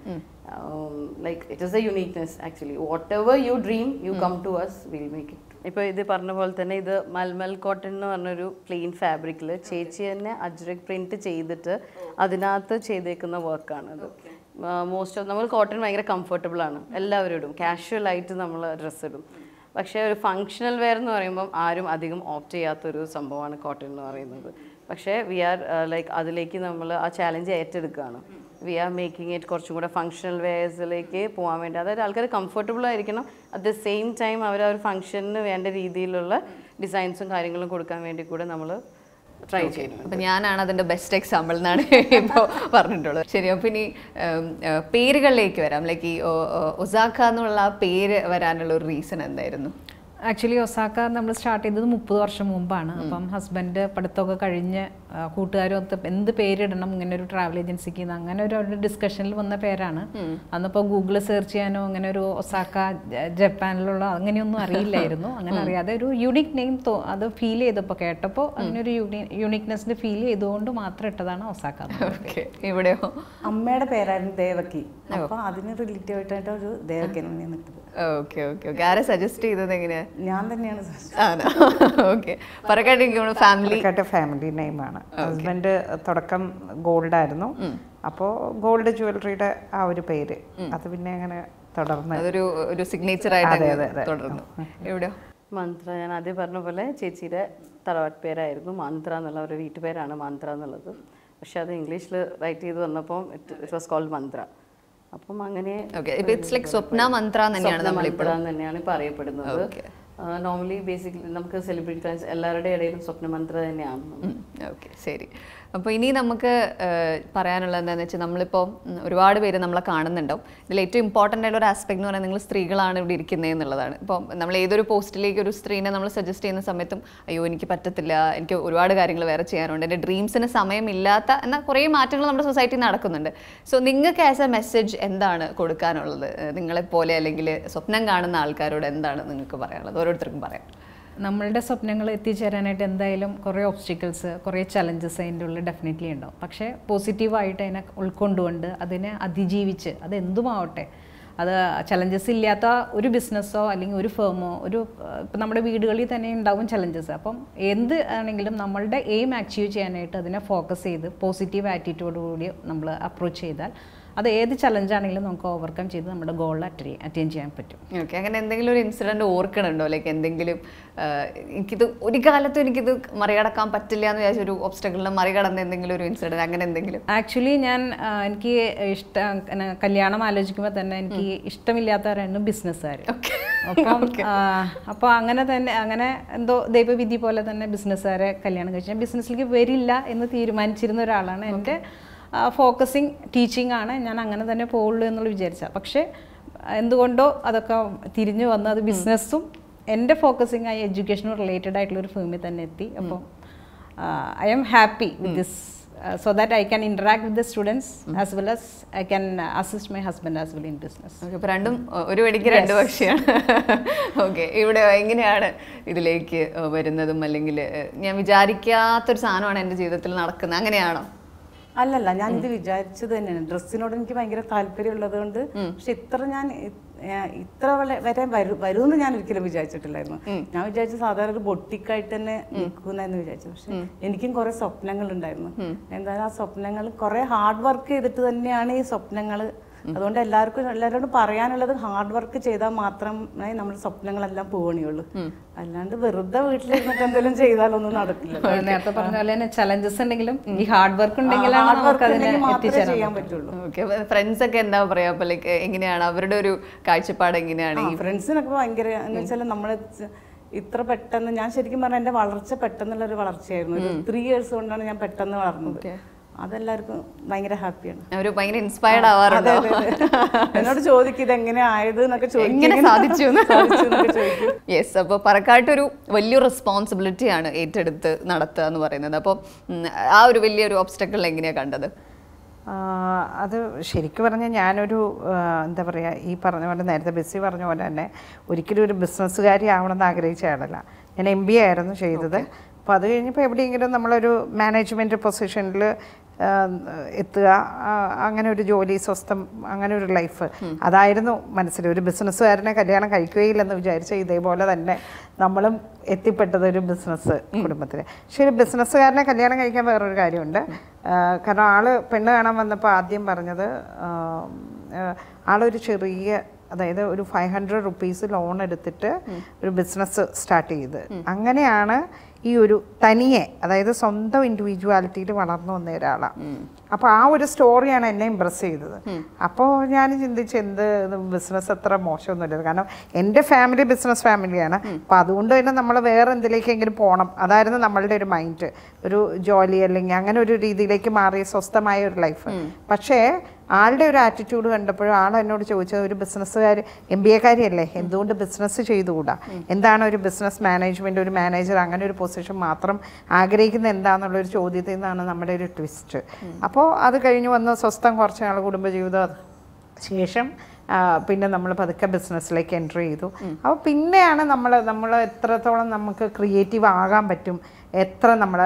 Like it is a uniqueness actually. Whatever you dream, you come to us, will make it. ഇപ്പോൾ ഇത് പറഞ്ഞ പോലെ തന്നെ ഇത് മൽമൽ കോട്ടൺ എന്ന് പറഞ്ഞൊരു പ്ലെയിൻ ഫാബ്രിക്കിൽ ചേച്ചി തന്നെ അജ്രക് പ്രിന്റ് ചെയ്തിട്ട് അതിനകത്ത് ചെയ്തേക്കുന്ന വർക്കാണത്. മോസ്റ്റ് ഓഫ് നമ്മൾ കോട്ടൺ ഭയങ്കര കംഫർട്ടബിൾ ആണ്, എല്ലാവരും ഇടും, കാഷ്വൽ ആയിട്ട് നമ്മൾ ഡ്രസ്സ് ഇടും. പക്ഷേ ഒരു ഫങ്ഷണൽ വെയർ എന്ന് പറയുമ്പം ആരും അധികം ഓപ്റ്റ് ചെയ്യാത്തൊരു സംഭവമാണ് കോട്ടൺ എന്ന് പറയുന്നത്. പക്ഷേ വി ആർ ലൈക്ക് അതിലേക്ക് നമ്മൾ ആ ചാലഞ്ച് ഏറ്റെടുക്കുകയാണ്. വി ആർ മേക്കിംഗ് ഇറ്റ് കുറച്ചും കൂടെ ഫങ്ഷണൽ വെയർസിലേക്ക് പോകാൻ വേണ്ടി. അതായത് ആൾക്കാർ കംഫർട്ടബിൾ ആയിരിക്കണം, അറ്റ് ദ സെയിം ടൈം അവർ ആ ഒരു ഫംഗ്ഷന് വേണ്ട രീതിയിലുള്ള ഡിസൈൻസും കാര്യങ്ങളും കൊടുക്കാൻ വേണ്ടി കൂടെ നമ്മൾ ട്രൈ ചെയ്യുന്നത്. അപ്പം ഞാനാണ് അതിൻ്റെ ബെസ്റ്റ് എക്സാമ്പിൾ എന്നാണ് ഇപ്പോൾ പറഞ്ഞിട്ടുള്ളത്. ശരി, അപ്പം ഇനി പേരുകളിലേക്ക് വരാം. ലൈക്ക് ഈ ഒസാക്ക എന്നുള്ള പേര് വരാനുള്ള ഒരു റീസൺ എന്തായിരുന്നു? ആക്ച്വലി ഒസാക്ക നമ്മൾ സ്റ്റാർട്ട് ചെയ്തത് മുപ്പത് വർഷം മുമ്പാണ്. അപ്പം ഹസ്ബൻഡ് പഠിത്തമൊക്കെ കഴിഞ്ഞ് കൂട്ടുകാരൊത്ത് എന്ത് പേരിടണം ഇങ്ങനെ ഒരു ട്രാവൽ ഏജൻസിക്ക് അങ്ങനെ ഒരു അവരുടെ ഡിസ്കഷനിൽ വന്ന പേരാണ്. അന്നിപ്പോൾ ഗൂഗിളിൽ സെർച്ച് ചെയ്യാനോ അങ്ങനെ ഒരു ഒസാക്ക ജപ്പാനിലുള്ള അങ്ങനെയൊന്നും അറിയില്ലായിരുന്നു. അങ്ങനെ അറിയാതെ ഒരു യൂണിക് നെയിം അത് ഫീൽ ചെയ്തപ്പോൾ കേട്ടപ്പോൾ അങ്ങനെ ഒരു യൂണിക്നെസ്സിന് ഫീൽ ചെയ്തുകൊണ്ട് മാത്രം ഇട്ടതാണ് ഒസാക്ക. ഇവിടെയോ അമ്മയുടെ പേരായിരുന്നു ദേവക്കി. അപ്പോൾ അതിന് റിലേറ്റീവ് ആയിട്ട് ഒരു ദേവക്കിനാണ് ഞാൻ ഇട്ടത്. ഓക്കെ ഓക്കെ ഓക്കെ ആരെ സജസ്റ്റ് ചെയ്തത് എങ്ങനെയാ? ഞാൻ തന്നെയാണ്. ഓക്കെ പറക്കാട്ടെ ഫാമിലി ഫാമിലി നെയിമാണ്. ഹസ്ബൻഡ് തുടക്കം ഗോൾഡായിരുന്നു. അപ്പോൾ ഗോൾഡ് ജ്വല്ലറിയുടെ ആ ഒരു പേര് അത് പിന്നെ അങ്ങനെ തുടർന്ന് അതൊരു ഒരു സിഗ്നേച്ചർ ആയിട്ട് തുടർന്നു. എവിടെയോ മന്ത്ര, ഞാൻ ആദ്യം പറഞ്ഞ പോലെ ചേച്ചിയുടെ തറവാട്ട് പേരായിരുന്നു മാന്ത്ര എന്നുള്ള ഒരു വീട്ടുപേരാണ് മാന്ത്ര എന്നുള്ളത്. പക്ഷെ അത് ഇംഗ്ലീഷിൽ റൈറ്റ് ചെയ്ത് വന്നപ്പോൾ ഇറ്റ് വാസ് കോൾഡ് മന്ത്ര. അപ്പം അങ്ങനെ സ്വപ്ന മന്ത്ര തന്നെയാണ് ഇപ്പൊ അറിയപ്പെടുന്നത്. നോർമലി ബേസിക്കലി നമുക്ക് സെലിബ്രിറ്റി എല്ലാവരുടെ ഇടയിലും സ്വപ്ന മന്ത്ര തന്നെയാണ്. ഓക്കെ ശരി. അപ്പോൾ ഇനി നമുക്ക് പറയാനുള്ളത് എന്താണെന്ന് വെച്ചാൽ നമ്മളിപ്പോൾ ഒരുപാട് പേര് നമ്മളെ കാണുന്നുണ്ടാവും. ഇതിൽ ഏറ്റവും ഇമ്പോർട്ടൻ്റ് ആയിട്ടുള്ള ഒരു ആസ്പെക്ട് എന്ന് പറയുന്നത് നിങ്ങൾ സ്ത്രീകളാണ് ഇവിടെ ഇരിക്കുന്നത് എന്നുള്ളതാണ്. ഇപ്പം നമ്മൾ ഏതൊരു പോസ്റ്റിലേക്ക് ഒരു സ്ത്രീനെ നമ്മൾ സജസ്റ്റ് ചെയ്യുന്ന സമയത്തും അയ്യോ എനിക്ക് പറ്റത്തില്ല, എനിക്ക് ഒരുപാട് കാര്യങ്ങൾ വേറെ ചെയ്യാനുണ്ട്, എൻ്റെ ഡ്രീംസിന് സമയമില്ലാത്ത എന്നാൽ കുറേ മാറ്റങ്ങൾ നമ്മുടെ സൊസൈറ്റിയിൽ നടക്കുന്നുണ്ട്. സോ നിങ്ങൾക്ക് ആസ് എ മെസ്സേജ് എന്താണ് കൊടുക്കാനുള്ളത്? നിങ്ങളെപ്പോലെ അല്ലെങ്കിൽ സ്വപ്നം കാണുന്ന ആൾക്കാരോട് എന്താണ് നിങ്ങൾക്ക് പറയാനുള്ളത്? ഓരോരുത്തർക്കും പറയാം. നമ്മളുടെ സ്വപ്നങ്ങൾ എത്തിച്ചേരാനായിട്ട് എന്തായാലും കുറേ ഒബ്സ്റ്റിക്കിൾസ്, കുറേ ചലഞ്ചസ് അതിൻ്റെ ഉള്ളിൽ ഡെഫിനറ്റ്ലി ഉണ്ടാവും. പക്ഷേ പോസിറ്റീവായിട്ട് അതിനെ ഉൾക്കൊണ്ടുകൊണ്ട് അതിനെ അതിജീവിച്ച് അത് എന്തുമാവട്ടെ, അത് ചലഞ്ചസ് ഇല്ലാത്ത ഒരു ബിസിനസ്സോ അല്ലെങ്കിൽ ഒരു ഫേമോ ഒരു ഇപ്പം നമ്മുടെ വീടുകളിൽ തന്നെ ഉണ്ടാവും ചലഞ്ചസ്. അപ്പം എന്ത് ആണെങ്കിലും നമ്മളുടെ എയിം അച്ചീവ് ചെയ്യാനായിട്ട് അതിനെ ഫോക്കസ് ചെയ്ത് പോസിറ്റീവ് ആറ്റിറ്റ്യൂഡോടുകൂടി നമ്മൾ അപ്രോച്ച് ചെയ്താൽ അത് ഏത് ചലഞ്ചാണെങ്കിലും നമുക്ക് ഓവർകം ചെയ്ത് നമ്മുടെ ഗോളിൽ അറ്റൈൻ അറ്റൈൻ ചെയ്യാൻ പറ്റും. ഓക്കെ, അങ്ങനെ എന്തെങ്കിലും ഒരു ഇൻസിഡൻറ്റ് ഓർക്കണുണ്ടോ? ലൈക്ക് എന്തെങ്കിലും എനിക്കിത് ഒരു കാലത്തും എനിക്കിത് മറികടക്കാൻ പറ്റില്ല എന്ന് വിചാരിച്ച ഒരു ഒബ്സ്റ്റക്കിളിനെ മറികടന്ന എന്തെങ്കിലും ഒരു ഇൻസിഡൻറ്റ് അങ്ങനെ എന്തെങ്കിലും? ആക്ച്വലി ഞാൻ എനിക്ക് ഇഷ്ടം കല്യാണം ആലോചിക്കുമ്പോൾ തന്നെ എനിക്ക് ഇഷ്ടമില്ലാത്തവരായിരുന്നു ബിസിനസ്സുകാർ. അപ്പം അപ്പോൾ അങ്ങനെ തന്നെ അങ്ങനെ എന്തോ ദൈവവിധി പോലെ തന്നെ ബിസിനസ്സുകാരെ കല്യാണം കഴിച്ചു. ഞാൻ ബിസിനസ്സിലേക്ക് വരില്ല എന്ന് തീരുമാനിച്ചിരുന്ന ഒരാളാണ്. എൻ്റെ ഫോക്കസിങ് ടീച്ചിങ് ആണ്, ഞാൻ അങ്ങനെ തന്നെ പോകുള്ളൂ എന്നുള്ള വിചാരിച്ചാൽ. പക്ഷേ എന്തുകൊണ്ടോ അതൊക്കെ തിരിഞ്ഞു വന്ന് അത് ബിസിനസ്സും എൻ്റെ ഫോക്കസിങ് ആയി എഡ്യൂക്കേഷനും റിലേറ്റഡ് ആയിട്ടുള്ളൊരു ഫേമിൽ തന്നെ എത്തി. അപ്പം I am happy with this so that I can interact with the students mm. as well as I can assist my husband as well in business. Okay, അപ്പോൾ രണ്ടും ഒരു വെടിക്ക് രണ്ട് പക്ഷിയാണ്. ഓക്കെ, ഇവിടെ എങ്ങനെയാണ് ഇതിലേക്ക് വരുന്നതും അല്ലെങ്കിൽ ഞാൻ വിചാരിക്കാത്തൊരു സാധനമാണ് എൻ്റെ ജീവിതത്തിൽ നടക്കുന്നത് അങ്ങനെയാണോ? അല്ലല്ല, ഞാനിത് വിചാരിച്ചത് തന്നെയാണ്. ഡ്രസ്സിനോട് എനിക്ക് ഭയങ്കര താല്പര്യമുള്ളത് കൊണ്ട്. പക്ഷെ ഇത്ര ഞാൻ ഇത്ര വരെ വരൂ വരുമെന്ന് ഞാൻ ഒരിക്കലും വിചാരിച്ചിട്ടില്ലായിരുന്നു. ഞാൻ വിചാരിച്ചു സാധാരണ ഒരു ബൊട്ടിക്കായിട്ട് തന്നെ നിൽക്കുന്നെന്ന് വിചാരിച്ചു. പക്ഷെ എനിക്കും കുറെ സ്വപ്നങ്ങൾ ഉണ്ടായിരുന്നു. എന്തായാലും ആ സ്വപ്നങ്ങൾ കുറെ ഹാർഡ് വർക്ക് ചെയ്തിട്ട് തന്നെയാണ് ഈ സ്വപ്നങ്ങൾ. അതുകൊണ്ട് എല്ലാവർക്കും എല്ലാവരോടും പറയാനുള്ളത് ഹാർഡ് വർക്ക് ചെയ്താൽ മാത്രമേ നമ്മുടെ സ്വപ്നങ്ങളെല്ലാം പോകണിയുള്ളൂ. അല്ലാണ്ട് വെറുതെ വീട്ടിലിരുന്നിട്ട് എന്തെങ്കിലും ചെയ്താലൊന്നും നടക്കില്ല. നേരത്തെ പറഞ്ഞ പോലെ തന്നെ ചലഞ്ചസ് ഉണ്ടെങ്കിലും ഈ ഹാർഡ് വർക്ക് ഉണ്ടെങ്കിലാണ് മാത്രമേ ചെയ്യാൻ പറ്റുള്ളൂ. ഫ്രണ്ട്സ് ഒക്കെ എന്താ പറയാ, ലൈക്ക് എങ്ങനെയാണ് അവരുടെ ഒരു കാഴ്ചപ്പാട് എങ്ങനെയാണ്? ഫ്രണ്ട്സിനൊക്കെ ഭയങ്കര എന്ന് വെച്ചാൽ നമ്മള് ഇത്ര പെട്ടെന്ന്, ഞാൻ ശരിക്കും പറഞ്ഞാൽ എന്റെ വളർച്ച പെട്ടെന്നുള്ള ഒരു വളർച്ചയായിരുന്നു. ഒരു ത്രീ ഇയേഴ്സ് കൊണ്ടാണ് ഞാൻ പെട്ടെന്ന് വളർന്നത്. അതെല്ലാവർക്കും ഭയങ്കര ഹാപ്പിയാണ്. അവർ ഭയങ്കര ഇൻസ്പയർഡ് ആവാറുണ്ടോ? എന്നോട് ചോദിക്കും ഇത് എങ്ങനെ ആയത് എന്നൊക്കെ എങ്ങനെ സാധിച്ചു. യെസ്, അപ്പോൾ പറക്കാട്ടൊരു വലിയൊരു റെസ്പോൺസിബിലിറ്റിയാണ് ഏറ്റെടുത്ത് നടത്തുക എന്ന് പറയുന്നത്. അപ്പോൾ ആ ഒരു വലിയൊരു ഒബ്സ്റ്റക്കിൾ എങ്ങനെയാണ് കണ്ടത്? അത് ശരിക്കും പറഞ്ഞാൽ ഞാനൊരു എന്താ പറയുക, ഈ പറഞ്ഞ പോലെ നേരത്തെ ബസ്സി പറഞ്ഞ പോലെ തന്നെ ഒരിക്കലും ഒരു ബിസിനസ്സുകാരി ആവണമെന്ന് ആഗ്രഹിച്ച ആളല്ല. ഞാൻ എം ബി എ ആയിരുന്നു ചെയ്തത്. അപ്പോൾ അത് കഴിഞ്ഞപ്പോൾ എവിടെയെങ്കിലും നമ്മളൊരു മാനേജ്മെൻറ്റ് പൊസിഷനിൽ എത്തുക, അങ്ങനെ ഒരു ജോലി, സ്വസ്ഥം, അങ്ങനെ ഒരു ലൈഫ് അതായിരുന്നു മനസ്സിൽ. ഒരു ബിസിനസ്സുകാരനെ കല്യാണം കഴിക്കുകയില്ലെന്ന് വിചാരിച്ച ഇതേപോലെ തന്നെ നമ്മളും എത്തിപ്പെട്ടത് ഒരു ബിസിനസ് കുടുംബത്തിൽ. പക്ഷേ ഒരു ബിസിനസ്സുകാരനെ കല്യാണം കഴിക്കാൻ വേറൊരു കാര്യമുണ്ട്. കാരണം ആള് പെണ്ണ് കാണാൻ വന്നപ്പോൾ ആദ്യം പറഞ്ഞത് ആളൊരു ചെറിയ, അതായത് ഒരു ഫൈവ് ഹൺഡ്രഡ് റുപ്പീസ് ലോൺ എടുത്തിട്ട് ഒരു ബിസിനസ് സ്റ്റാർട്ട് ചെയ്ത് അങ്ങനെയാണ് ഈ ഒരു തനിയെ, അതായത് സ്വന്തം ഇൻഡിവിജ്വാലിറ്റിയിൽ വളർന്നു വന്ന ഒരാളാണ്. അപ്പോൾ ആ ഒരു സ്റ്റോറിയാണ് എന്നെ ഇമ്പ്രസ് ചെയ്തത്. അപ്പോൾ ഞാൻ ചിന്തിച്ച് എന്ത് ബിസിനസ് അത്ര മോശമൊന്നുമില്ല, കാരണം എൻ്റെ ഫാമിലി ബിസിനസ് ഫാമിലിയാണ്. അപ്പോൾ അതുകൊണ്ട് തന്നെ നമ്മൾ വേറെ എന്തിലേക്കെങ്കിലും പോകണം, അതായിരുന്നു നമ്മളുടെ ഒരു മൈൻഡ്. ഒരു ജോലി അല്ലെങ്കിൽ അങ്ങനെ ഒരു രീതിയിലേക്ക് മാറി സ്വസ്ഥമായ ഒരു ലൈഫ്. പക്ഷേ ആളുടെ ഒരു ആറ്റിറ്റ്യൂഡ് കണ്ടപ്പോഴും ആൾ എന്നോട് ചോദിച്ചത്, ഒരു ബിസിനസ്സുകാർ എം ബി എക്കാരിയല്ലേ, എന്തുകൊണ്ട് ബിസിനസ് ചെയ്തുകൂടാ, എന്താണ് ഒരു ബിസിനസ് മാനേജ്മെൻറ്റ്, ഒരു മാനേജർ അങ്ങനെ ഒരു പൊസിഷൻ മാത്രം ആഗ്രഹിക്കുന്നത് എന്താണെന്നുള്ളൊരു ചോദ്യത്തിൽ നിന്നാണ് നമ്മുടെ ഒരു ട്വിസ്റ്റ്. അപ്പോൾ അത് കഴിഞ്ഞ് വന്ന് സ്വസ്ഥം കുറച്ച് നാൾ കുടുംബജീവിതം ശേഷം പിന്നെ നമ്മൾ പതുക്കെ ബിസിനസ്സിലേക്ക് എൻ്റർ ചെയ്തു. അപ്പോൾ പിന്നെയാണ് നമ്മൾ നമ്മൾ എത്രത്തോളം നമുക്ക് ക്രിയേറ്റീവ് ആകാൻ പറ്റും, എത്ര നമ്മൾ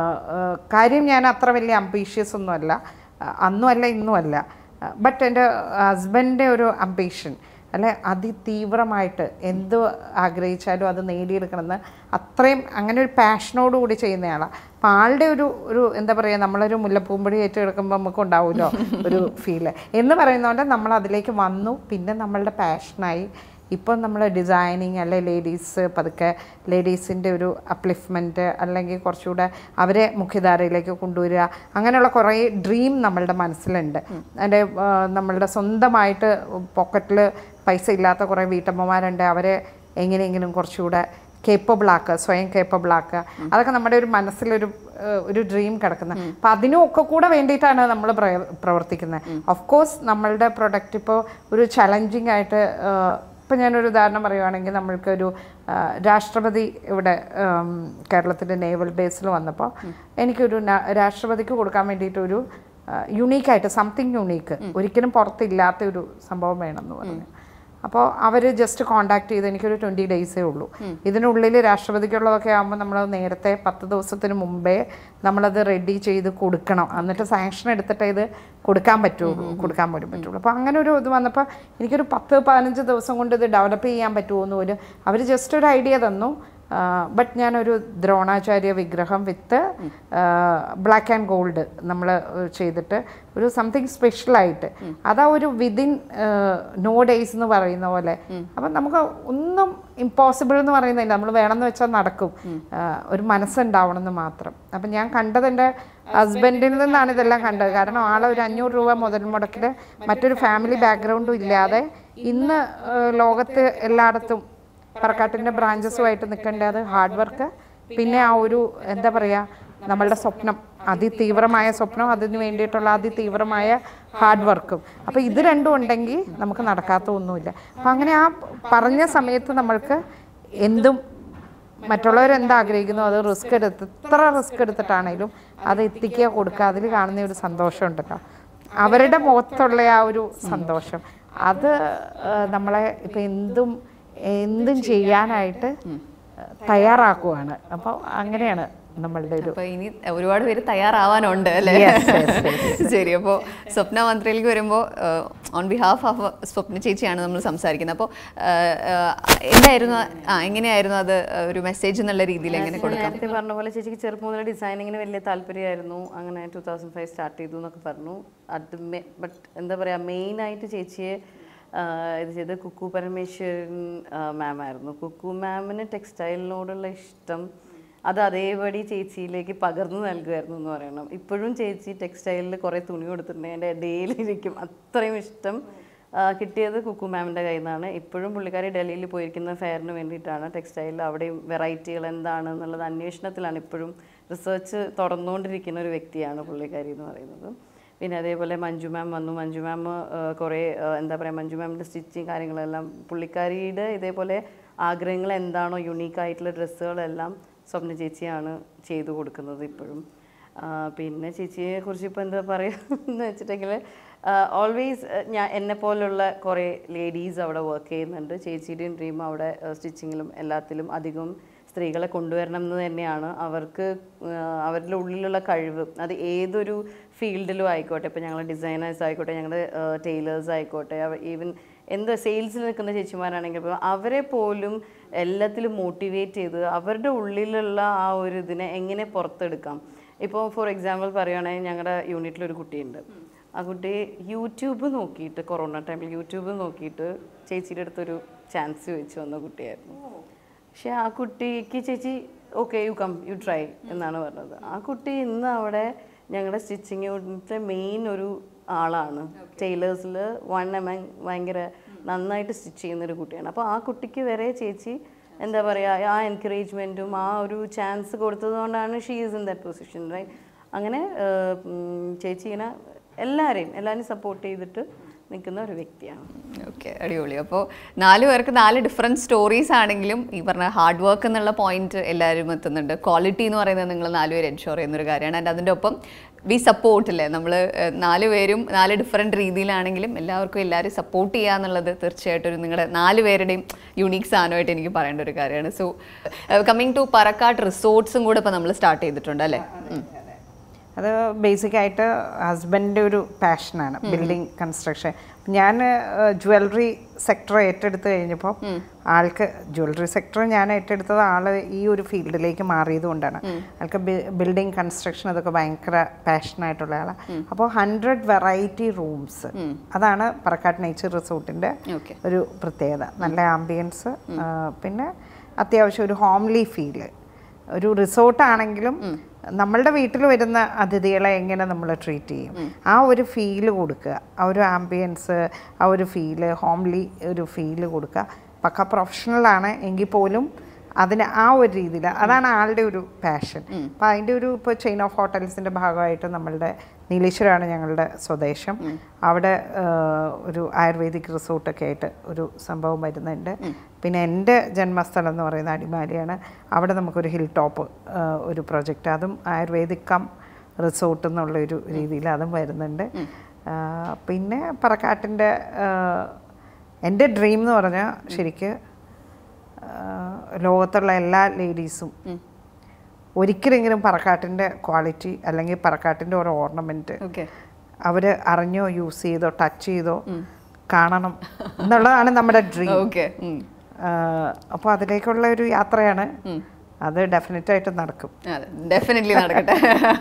കാര്യം. ഞാൻ അത്ര വലിയ അംബീഷ്യസ് ഒന്നുമല്ല, അന്നും അല്ല ഇന്നും അല്ല. ബട്ട് എൻ്റെ ഹസ്ബൻഡിൻ്റെ ഒരു അംബീഷൻ അല്ലെ, അതിതീവ്രമായിട്ട് എന്ത് ആഗ്രഹിച്ചാലും അത് നേടിയെടുക്കണമെന്ന് അത്രയും അങ്ങനെ ഒരു പാഷനോടുകൂടി ചെയ്യുന്നയാളാണ്. അപ്പം ആളുടെ ഒരു ഒരു എന്താ പറയുക, നമ്മളൊരു മുല്ലപ്പൂമ്പൊടി ഏറ്റെടുക്കുമ്പോൾ നമുക്ക് ഉണ്ടാവുമല്ലോ ഒരു ഫീല് എന്ന് പറയുന്നതുകൊണ്ട് നമ്മൾ അതിലേക്ക് വന്നു. പിന്നെ നമ്മളുടെ പാഷനായി ഇപ്പം നമ്മൾ ഡിസൈനിങ് അല്ലെ ലേഡീസ് പതുക്കെ ലേഡീസിൻ്റെ ഒരു അപ്ലിഫ്റ്റ്മെൻറ്റ് അല്ലെങ്കിൽ കുറച്ചുകൂടെ അവരെ മുഖ്യധാരയിലേക്ക് കൊണ്ടുവരിക, അങ്ങനെയുള്ള കുറേ ഡ്രീം നമ്മളുടെ മനസ്സിലുണ്ട്. അതിൻ്റെ നമ്മളുടെ സ്വന്തമായിട്ട് പോക്കറ്റിൽ പൈസ ഇല്ലാത്ത കുറേ വീട്ടമ്മമാരുണ്ട്, അവരെ എങ്ങനെയെങ്കിലും കുറച്ചുകൂടെ കേപ്പബിളാക്കുക, സ്വയം കേപ്പബിളാക്കുക, അതൊക്കെ നമ്മുടെ ഒരു മനസ്സിലൊരു ഒരു ഡ്രീം കിടക്കുന്നത്. അപ്പം അതിനൊക്കെ കൂടെ വേണ്ടിയിട്ടാണ് നമ്മൾ പ്രവർത്തിക്കുന്നത്. ഓഫ് കോഴ്സ് നമ്മളുടെ പ്രൊഡക്റ്റ് ഇപ്പോൾ ഒരു ചലഞ്ചിങ് ആയിട്ട്, ഇപ്പം ഞാനൊരു ഉദാഹരണം പറയുകയാണെങ്കിൽ, നമ്മൾക്കൊരു രാഷ്ട്രപതി ഇവിടെ കേരളത്തിൻ്റെ നേവൽ ബേസിൽ വന്നപ്പോൾ എനിക്കൊരു രാഷ്ട്രപതിക്ക് കൊടുക്കാൻ വേണ്ടിയിട്ടൊരു യുണീക്കായിട്ട് സംതിങ് യുണീക്ക്, ഒരിക്കലും പുറത്തില്ലാത്ത ഒരു സംഭവം വേണമെന്ന് പറഞ്ഞു. അപ്പോൾ അവർ ജസ്റ്റ് കോണ്ടാക്ട് ചെയ്ത്, എനിക്കൊരു ട്വൻറ്റി ഡേയ്സേ ഉള്ളൂ, ഇതിനുള്ളിൽ രാഷ്ട്രപതിക്കുള്ളതൊക്കെ ആകുമ്പോൾ നമ്മൾ നേരത്തെ പത്ത് ദിവസത്തിന് മുമ്പേ നമ്മളത് റെഡി ചെയ്ത് കൊടുക്കണം, എന്നിട്ട് സാങ്ഷൻ എടുത്തിട്ട് ഇത് കൊടുക്കാൻ പറ്റുള്ളൂ, കൊടുക്കാൻ പോലും പറ്റുള്ളൂ. അപ്പോൾ അങ്ങനെ ഒരു ഇത് വന്നപ്പോൾ എനിക്കൊരു പത്ത് പതിനഞ്ച് ദിവസം കൊണ്ട് ഇത് ഡെവലപ്പ് ചെയ്യാൻ പറ്റുമോ എന്ന് പോലും അവർ ജസ്റ്റ് ഒരു ഐഡിയ തന്നു. ബട്ട് ഞാനൊരു ദ്രോണാചാര്യ വിഗ്രഹം വിത്ത് ബ്ലാക്ക് ആൻഡ് ഗോൾഡ് നമ്മൾ ചെയ്തിട്ട് ഒരു സംതിങ് സ്പെഷ്യലായിട്ട്, അതാ ഒരു വിതിൻ നോ ഡേയ്സ് എന്ന് പറയുന്ന പോലെ. അപ്പം നമുക്ക് ഒന്നും ഇമ്പോസിബിൾ എന്ന് പറയുന്നില്ല, നമ്മൾ വേണമെന്ന് വെച്ചാൽ നടക്കും, ഒരു മനസ്സുണ്ടാവണം എന്ന് മാത്രം. അപ്പം ഞാൻ കണ്ടത് എൻ്റെ ഹസ്ബൻഡിൽ നിന്നാണ് ഇതെല്ലാം കണ്ടത്. കാരണം ആളെ ഒരു അഞ്ഞൂറ് രൂപ മുതൽ മുടക്കിൽ മറ്റൊരു ഫാമിലി ബാക്ക്ഗ്രൗണ്ടും ഇല്ലാതെ ഇന്ന് ലോകത്ത് എല്ലായിടത്തും പറക്കാട്ടിൻ്റെ ബ്രാഞ്ചസുമായിട്ട് നിൽക്കേണ്ട അത് ഹാർഡ് വർക്ക്, പിന്നെ ആ ഒരു എന്താ പറയുക നമ്മളുടെ സ്വപ്നം, അതിതീവ്രമായ സ്വപ്നം, അതിന് വേണ്ടിയിട്ടുള്ള അതിതീവ്രമായ ഹാർഡ് വർക്കും. അപ്പോൾ ഇത് രണ്ടും ഉണ്ടെങ്കിൽ നമുക്ക് നടക്കാത്ത ഒന്നുമില്ല. അപ്പം അങ്ങനെ ആ പറഞ്ഞ സമയത്ത് നമ്മൾക്ക് എന്തും മറ്റുള്ളവരെന്താ ആഗ്രഹിക്കുന്നു അത് റിസ്ക് എടുത്ത്, എത്ര റിസ്ക് എടുത്തിട്ടാണെങ്കിലും അത് എത്തിക്കുക, കൊടുക്കുക, അതിൽ കാണുന്ന ഒരു സന്തോഷം ഉണ്ടല്ലോ, അവരുടെ മുഖത്തുള്ള ആ ഒരു സന്തോഷം, അത് നമ്മളെ ഇപ്പം എന്തും എന്തും ചെയ്യാനായിട്ട് തയ്യാറാക്കുവാണ്. അപ്പോൾ അങ്ങനെയാണ് നമ്മളുടെ ഒരു. അപ്പോൾ ഇനി ഒരുപാട് പേര് തയ്യാറാവാനുണ്ട് അല്ലേ? ശരി. അപ്പോൾ സ്വപ്ന മന്ത്രയിലേക്ക് വരുമ്പോൾ ഓൺ ബിഹാഫ് ഓഫ് സ്വപ്ന ചേച്ചിയാണ് നമ്മൾ സംസാരിക്കുന്നത്. അപ്പോൾ എന്തായിരുന്നു, ആ എങ്ങനെയായിരുന്നു അത് ഒരു മെസ്സേജ് എന്നുള്ള രീതിയിൽ എങ്ങനെ കൊടുക്കാം? നേരത്തെ പറഞ്ഞ പോലെ ചേച്ചിക്ക് ചെറുപ്പം മുതൽ ഡിസൈനിങ്ങിന് വലിയ താല്പര്യമായിരുന്നു. അങ്ങനെ ടു തൗസൻഡ് ഫൈവ് സ്റ്റാർട്ട് ചെയ്തു എന്നൊക്കെ പറഞ്ഞു. അത് ബട്ട് എന്താ പറയുക, മെയിനായിട്ട് ചേച്ചിയെ ഇത് ചെയ്ത് കുക്കു പരമേശ്വരൻ മാം ആയിരുന്നു. കുക്കു മാമിന് ടെക്സ്റ്റൈലിനോടുള്ള ഇഷ്ടം അത് അതേപടി ചേച്ചിയിലേക്ക് പകർന്നു നൽകുമായിരുന്നു എന്ന് പറയണം. ഇപ്പോഴും ചേച്ചി ടെക്സ്റ്റൈലിൽ കുറേ തുണി കൊടുത്തിട്ടുണ്ടെങ്കിൽ എൻ്റെ ഡെയിലിരിക്കും, അത്രയും ഇഷ്ടം കിട്ടിയത് കുക്കു മാമിൻ്റെ കയ്യിൽ നിന്നാണ്. ഇപ്പോഴും പുള്ളിക്കാരി ഡൽഹിയിൽ പോയിരിക്കുന്ന ഫെയറിന് വേണ്ടിയിട്ടാണ് ടെക്സ്റ്റൈലിൽ അവിടെയും വെറൈറ്റികൾ എന്താണെന്നുള്ളത് അന്വേഷണത്തിലാണ്, ഇപ്പോഴും റിസർച്ച് തുടർന്നുകൊണ്ടിരിക്കുന്ന ഒരു വ്യക്തിയാണ് പുള്ളിക്കാരി എന്ന് പറയുന്നത്. പിന്നെ അതേപോലെ മഞ്ജു മാം വന്നു. മഞ്ജു മാം കുറേ എന്താ പറയുക, മഞ്ജു മാമിൻ്റെ സ്റ്റിച്ചിങ് കാര്യങ്ങളെല്ലാം പുള്ളിക്കാരിയുടെ ഇതേപോലെ ആഗ്രഹങ്ങൾ എന്താണോ യുണീക്കായിട്ടുള്ള ഡ്രസ്സുകളെല്ലാം സ്വപ്ന ചേച്ചിയാണ് ചെയ്തു കൊടുക്കുന്നത് ഇപ്പോഴും. പിന്നെ ചേച്ചിയെ കുറിച്ച് ഇപ്പോൾ എന്താ പറയുക എന്ന് വെച്ചിട്ടുണ്ടെങ്കിൽ, ഓൾവേസ് ഞാൻ എന്നെപ്പോലുള്ള കുറേ ലേഡീസ് അവിടെ വർക്ക് ചെയ്യുന്നുണ്ട്. ചേച്ചിയുടെയും ഡ്രീം അവിടെ സ്റ്റിച്ചിങ്ങിലും എല്ലാത്തിലും അധികം സ്ത്രീകളെ കൊണ്ടുവരണം എന്ന് തന്നെയാണ്. അവർക്ക് അവരുടെ ഉള്ളിലുള്ള കഴിവ് അത് ഏതൊരു ഫീൽഡിലും ആയിക്കോട്ടെ, ഇപ്പോൾ ഞങ്ങൾ ഡിസൈനേഴ്സ് ആയിക്കോട്ടെ, ഞങ്ങൾ ടൈലേഴ്സ് ആയിക്കോട്ടെ, ഈവൻ എന്താ സെയിൽസിൽ നിൽക്കുന്ന ചേച്ചിമാരാണെങ്കിൽ പോലും അവരെ പോലും എല്ലാത്തിലും മോട്ടിവേറ്റ് ചെയ്ത് അവരുടെ ഉള്ളിലുള്ള ആ ഒരു ഇതിനെ എങ്ങനെ പുറത്തെടുക്കാം. ഇപ്പോൾ ഫോർ എക്സാമ്പിൾ പറയുകയാണെങ്കിൽ, ഞങ്ങളുടെ യൂണിറ്റിലൊരു കുട്ടിയുണ്ട്. ആ കുട്ടി യൂട്യൂബ് നോക്കിയിട്ട്, കൊറോണ ടൈമിൽ യൂട്യൂബ് നോക്കിയിട്ട് ചേച്ചിയുടെ അടുത്തൊരു ചാൻസ് ചോദിച്ചു വന്ന കുട്ടിയായിരുന്നു. പക്ഷെ ആ കുട്ടിക്ക് ചേച്ചി okay you come you try എന്നാണ് പറഞ്ഞത്. ആ കുട്ടി ഇന്ന് അവിടെ ഞങ്ങളുടെ സ്റ്റിച്ചിങ് യൂണിറ്റിലെ മെയിൻ ഒരു ആളാണ്. ടൈലേഴ്സിൽ വൺ എമംഗ് ഭയങ്കര നന്നായിട്ട് സ്റ്റിച്ച് ചെയ്യുന്നൊരു കുട്ടിയാണ്. അപ്പോൾ ആ കുട്ടിക്ക് വരെ ചേച്ചി എന്താ പറയുക ആ എൻകറേജ്മെൻറ്റും ആ ഒരു ചാൻസ് കൊടുത്തത് കൊണ്ടാണ് she is in that position right. അങ്ങനെ ചേച്ചി ഇങ്ങനെ എല്ലാവരെയും എല്ലാവരെയും സപ്പോർട്ട് ചെയ്തിട്ട് നിൽക്കുന്ന ഒരു വ്യക്തിയാണ്. ഓക്കെ, അടിപൊളി. അപ്പോൾ നാല് പേർക്ക് നാല് ഡിഫറെൻറ്റ് സ്റ്റോറീസ് ആണെങ്കിലും ഈ പറഞ്ഞ ഹാർഡ് വർക്ക് എന്നുള്ള പോയിന്റ് എല്ലാവരും എത്തുന്നുണ്ട്. ക്വാളിറ്റി എന്ന് പറയുന്നത് നിങ്ങൾ നാലുപേർ എൻഷുർ ചെയ്യുന്നൊരു കാര്യമാണ്. ആൻഡ് അതിൻ്റെ ഒപ്പം വി സപ്പോർട്ട് അല്ലേ, നമ്മൾ നാല് പേരും നാല് ഡിഫറെൻറ്റ് രീതിയിലാണെങ്കിലും എല്ലാവർക്കും എല്ലാവരും സപ്പോർട്ട് ചെയ്യുക എന്നുള്ളത് തീർച്ചയായിട്ടും ഒരു നിങ്ങളുടെ നാല് പേരുടെയും യുണീക്ക് സാധനമായിട്ട് എനിക്ക് പറയേണ്ട ഒരു കാര്യമാണ്. സോ കമ്മിങ് ടു പറക്കാട്ട് റിസോർട്ട്സും കൂടെ ഇപ്പോൾ നമ്മൾ സ്റ്റാർട്ട് ചെയ്തിട്ടുണ്ട് അല്ലേ? അത് ബേസിക്കായിട്ട് ഹസ്ബൻഡിൻ്റെ ഒരു പാഷനാണ് ബിൽഡിംഗ് കൺസ്ട്രക്ഷൻ. ഞാൻ ജ്വല്ലറി സെക്ടർ ഏറ്റെടുത്ത് കഴിഞ്ഞപ്പോൾ ആൾക്ക് ജ്വല്ലറി സെക്ടർ ഞാൻ ഏറ്റെടുത്തത് ആൾ ഈ ഒരു ഫീൽഡിലേക്ക് മാറിയത് കൊണ്ടാണ്. ആൾക്ക് ബിൽഡിംഗ് കൺസ്ട്രക്ഷൻ അതൊക്കെ ഭയങ്കര പാഷനായിട്ടുള്ള ആളാണ്. അപ്പോൾ ഹൺഡ്രഡ് വെറൈറ്റി റൂംസ്, അതാണ് പറക്കാട്ട് നേച്ചർ റിസോർട്ടിൻ്റെ ഒരു പ്രത്യേകത. നല്ല ആംബിയൻസ്, പിന്നെ അത്യാവശ്യം ഒരു ഹോംലി ഫീല്. ഒരു റിസോർട്ടാണെങ്കിലും നമ്മളുടെ വീട്ടിൽ വരുന്ന അതിഥികളെ എങ്ങനെ നമ്മൾ ട്രീറ്റ് ചെയ്യും, ആ ഒരു ഫീല് കൊടുക്കുക, ആ ഒരു ആംബിയൻസ്, ആ ഒരു ഫീല്, ഹോംലി ഒരു ഫീല് കൊടുക്കുക. പക്ക പ്രൊഫഷണലാണ് എങ്കിൽ പോലും അതിന് ആ ഒരു രീതിയിൽ, അതാണ് ആളുടെ ഒരു പാഷൻ. അപ്പം അതിൻ്റെ ഒരു ഇപ്പോൾ ചെയിൻ ഓഫ് ഹോട്ടൽസിൻ്റെ ഭാഗമായിട്ട് നമ്മളുടെ നീലേശ്വരമാണ് ഞങ്ങളുടെ സ്വദേശം. അവിടെ ഒരു ആയുർവേദിക് റിസോർട്ടൊക്കെ ആയിട്ട് ഒരു സംഭവം വരുന്നുണ്ട്. പിന്നെ എൻ്റെ ജന്മസ്ഥലം എന്ന് പറയുന്ന അടിമാലിയാണ്. അവിടെ നമുക്കൊരു ഹിൽ ടോപ്പ് ഒരു പ്രൊജക്റ്റ്, അതും ആയുർവേദിക് കം റിസോർട്ട് എന്നുള്ളൊരു രീതിയിൽ അതും വരുന്നുണ്ട്. പിന്നെ പറക്കാട്ടിൻ്റെ എൻ്റെ ഡ്രീം എന്ന് പറഞ്ഞാൽ ശരിക്ക് ലോകത്തുള്ള എല്ലാ ലേഡീസും ഒരിക്കലെങ്കിലും പറക്കാട്ടിൻ്റെ ക്വാളിറ്റി അല്ലെങ്കിൽ പറക്കാട്ടിൻ്റെ ഓരോ ഓർണമെൻറ്റ് അവർ അറിഞ്ഞോ യൂസ് ചെയ്തോ ടച്ച് ചെയ്തോ കാണണം എന്നുള്ളതാണ് നമ്മുടെ ഡ്രീം. അപ്പോൾ അതിലേക്കുള്ള ഒരു യാത്രയാണ്. അത് ഡെഫിനറ്റ് ആയിട്ട് നടക്കും. ഡെഫിനറ്റ്ലി നടക്കട്ടെ.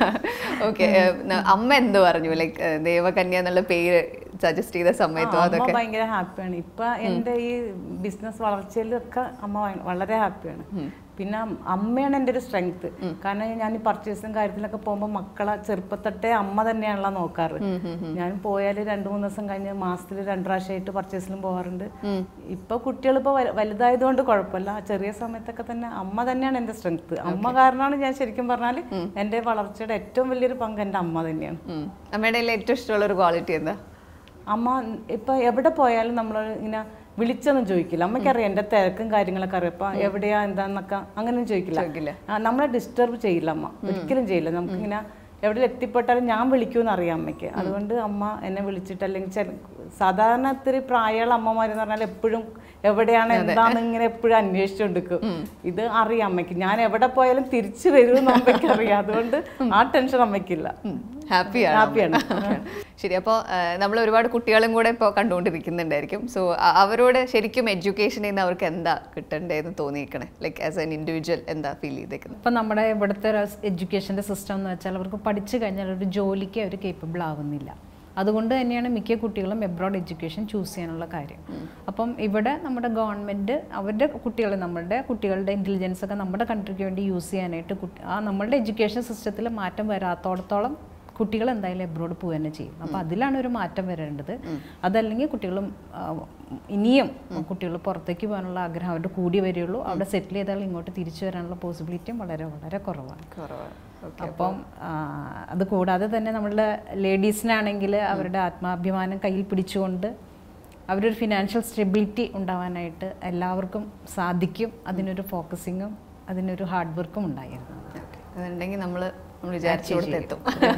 ഓക്കെ, അമ്മ എന്ത് പറഞ്ഞു ലൈക്ക് ദേവകന്യ എന്നുള്ള പേര് സജസ്റ്റ് ചെയ്ത സമയത്തും? അതൊക്കെ ഭയങ്കര ഹാപ്പിയാണ്. ഇപ്പൊ എൻ്റെ ഈ ബിസിനസ് വളർച്ചയിലൊക്കെ അമ്മ വളരെ ഹാപ്പിയാണ്. പിന്നെ അമ്മയാണ് എൻ്റെ ഒരു സ്ട്രെങ്ത്. കാരണം ഞാൻ ഈ പർച്ചേസും കാര്യത്തിലൊക്കെ പോകുമ്പോൾ മക്കളെ ചെറുപ്പത്തൊട്ടേ അമ്മ തന്നെയാണല്ലോ നോക്കാറ്. ഞാൻ പോയാൽ രണ്ടു മൂന്ന് ദിവസം കഴിഞ്ഞ് മാസത്തിൽ രണ്ടു പ്രാവശ്യമായിട്ട് പർച്ചേസിലും പോകാറുണ്ട്. ഇപ്പൊ കുട്ടികൾ ഇപ്പൊ വലുതായതുകൊണ്ട് കുഴപ്പമില്ല. ചെറിയ സമയത്തൊക്കെ തന്നെ അമ്മ തന്നെയാണ് എൻ്റെ സ്ട്രെങ്ത്. അമ്മ കാരണമാണ് ഞാൻ ശരിക്കും പറഞ്ഞാൽ എൻ്റെ വളർച്ചയുടെ ഏറ്റവും വലിയൊരു പങ്ക് എൻ്റെ അമ്മ തന്നെയാണ്. അമ്മയുടെ ഏറ്റവും ഇഷ്ടമുള്ള ഒരു ക്വാളിറ്റി എന്താ? അമ്മ ഇപ്പൊ എവിടെ പോയാലും നമ്മൾ ഇങ്ങനെ വിളിച്ചൊന്നും ചോദിക്കില്ല. അമ്മയ്ക്കറിയാം എൻ്റെ തിരക്കും കാര്യങ്ങളൊക്കെ അറിയാം. അപ്പൊ എവിടെയാ എന്താന്നൊക്കെ അങ്ങനെയൊന്നും ചോദിക്കില്ല. നമ്മളെ ഡിസ്റ്റർബ് ചെയ്യില്ല അമ്മ, ഒരിക്കലും ചെയ്യില്ല. നമുക്കിങ്ങനെ എവിടെ എത്തിപ്പെട്ടാലും ഞാൻ വിളിക്കുമെന്ന് അറിയാം അമ്മയ്ക്ക്. അതുകൊണ്ട് അമ്മ എന്നെ വിളിച്ചിട്ട്, അല്ലെങ്കിൽ സാധാരണ ഇത്തിരി പ്രായമുള്ള അമ്മമാരെന്ന് പറഞ്ഞാൽ എപ്പോഴും എവിടെയാണ് എന്താണ് ഇങ്ങനെ എപ്പോഴും അന്വേഷിച്ചുകൊണ്ടിരിക്കും. ഇത് അറിയാം അമ്മയ്ക്ക്, ഞാൻ എവിടെ പോയാലും തിരിച്ചു വരുമെന്ന് അമ്മയ്ക്ക് അറിയാം. അതുകൊണ്ട് ആ ടെൻഷൻ അമ്മയ്ക്കില്ല. ഹാപ്പിയാണ് ഹാപ്പിയാണ് ശരി. അപ്പോൾ നമ്മൾ ഒരുപാട് കുട്ടികളും കൂടെ ഇപ്പോൾ കണ്ടുകൊണ്ടിരിക്കുന്നുണ്ടായിരിക്കും. സോ അവരോട് ശരിക്കും എഡ്യൂക്കേഷനിൽ നിന്ന് അവർക്ക് എന്താ കിട്ടേണ്ടതെന്ന് തോന്നിയിരിക്കണേ, ലൈക്ക് ആസ് എൻ ഇൻഡിവിജ്വൽ എന്താ ഫീൽ ചെയ്തേക്കുന്നത്? ഇപ്പം നമ്മുടെ ഇവിടുത്തെ എഡ്യൂക്കേഷൻ്റെ സിസ്റ്റം എന്ന് വെച്ചാൽ അവർക്ക് പഠിച്ചു കഴിഞ്ഞാൽ ഒരു ജോലിക്ക് അവർ കേപ്പബിൾ ആവുന്നില്ല. അതുകൊണ്ട് തന്നെയാണ് മിക്ക കുട്ടികളും എബ്രോഡ് എഡ്യൂക്കേഷൻ ചൂസ് ചെയ്യാനുള്ള കാര്യം. അപ്പം ഇവിടെ നമ്മുടെ ഗവൺമെൻറ് അവരുടെ കുട്ടികളെ, നമ്മളുടെ കുട്ടികളുടെ ഇൻ്റലിജൻസ് ഒക്കെ നമ്മുടെ കൺട്രിക്ക് വേണ്ടി യൂസ് ചെയ്യാനായിട്ട് കുട്ടി ആ നമ്മളുടെ എഡ്യൂക്കേഷൻ സിസ്റ്റത്തിൽ മാറ്റം വരാത്തോടത്തോളം കുട്ടികൾ എന്തായാലും എബ്രോഡ് പോവുക തന്നെ ചെയ്യും. അപ്പോൾ അതിലാണ് ഒരു മാറ്റം വരേണ്ടത്. അതല്ലെങ്കിൽ കുട്ടികളും ഇനിയും കുട്ടികൾ പുറത്തേക്ക് പോകാനുള്ള ആഗ്രഹം അവരുടെ കൂടി വരികയുള്ളൂ. അവിടെ സെറ്റിൽ ചെയ്താൽ ഇങ്ങോട്ട് തിരിച്ചു വരാനുള്ള പോസിബിലിറ്റിയും വളരെ വളരെ കുറവാണ്. അപ്പം അത് കൂടാതെ തന്നെ നമ്മളുടെ ലേഡീസിനാണെങ്കിൽ അവരുടെ ആത്മാഭിമാനം കയ്യിൽ പിടിച്ചുകൊണ്ട് അവരൊരു ഫിനാൻഷ്യൽ സ്റ്റെബിലിറ്റി ഉണ്ടാവാനായിട്ട് എല്ലാവർക്കും സാധിക്കും. അതിനൊരു ഫോക്കസിങ്ങും അതിനൊരു ഹാർഡ് വർക്കും ഉണ്ടായിരുന്നു. അതുണ്ടെങ്കിൽ നമ്മൾ നമ്മൾ വിചാരിച്ചോടത്ത് എത്തും.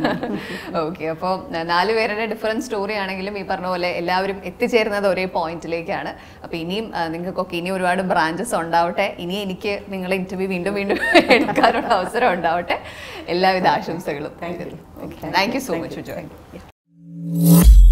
ഓക്കെ, അപ്പോൾ നാല് പേരുടെ ഡിഫറെൻറ്റ് സ്റ്റോറി ആണെങ്കിലും ഈ പറഞ്ഞ പോലെ എല്ലാവരും എത്തിച്ചേരുന്നത് ഒരേ പോയിന്റിലേക്കാണ്. അപ്പോൾ ഇനിയും നിങ്ങൾക്കൊക്കെ ഇനി ഒരുപാട് ബ്രാഞ്ചസ് ഉണ്ടാവട്ടെ. ഇനി എനിക്ക് നിങ്ങളെ ഇൻ്റർവ്യൂ വീണ്ടും വീണ്ടും എടുക്കാനുള്ള അവസരം ഉണ്ടാവട്ടെ. എല്ലാവിധ ആശംസകളും. Thank you so much for joining.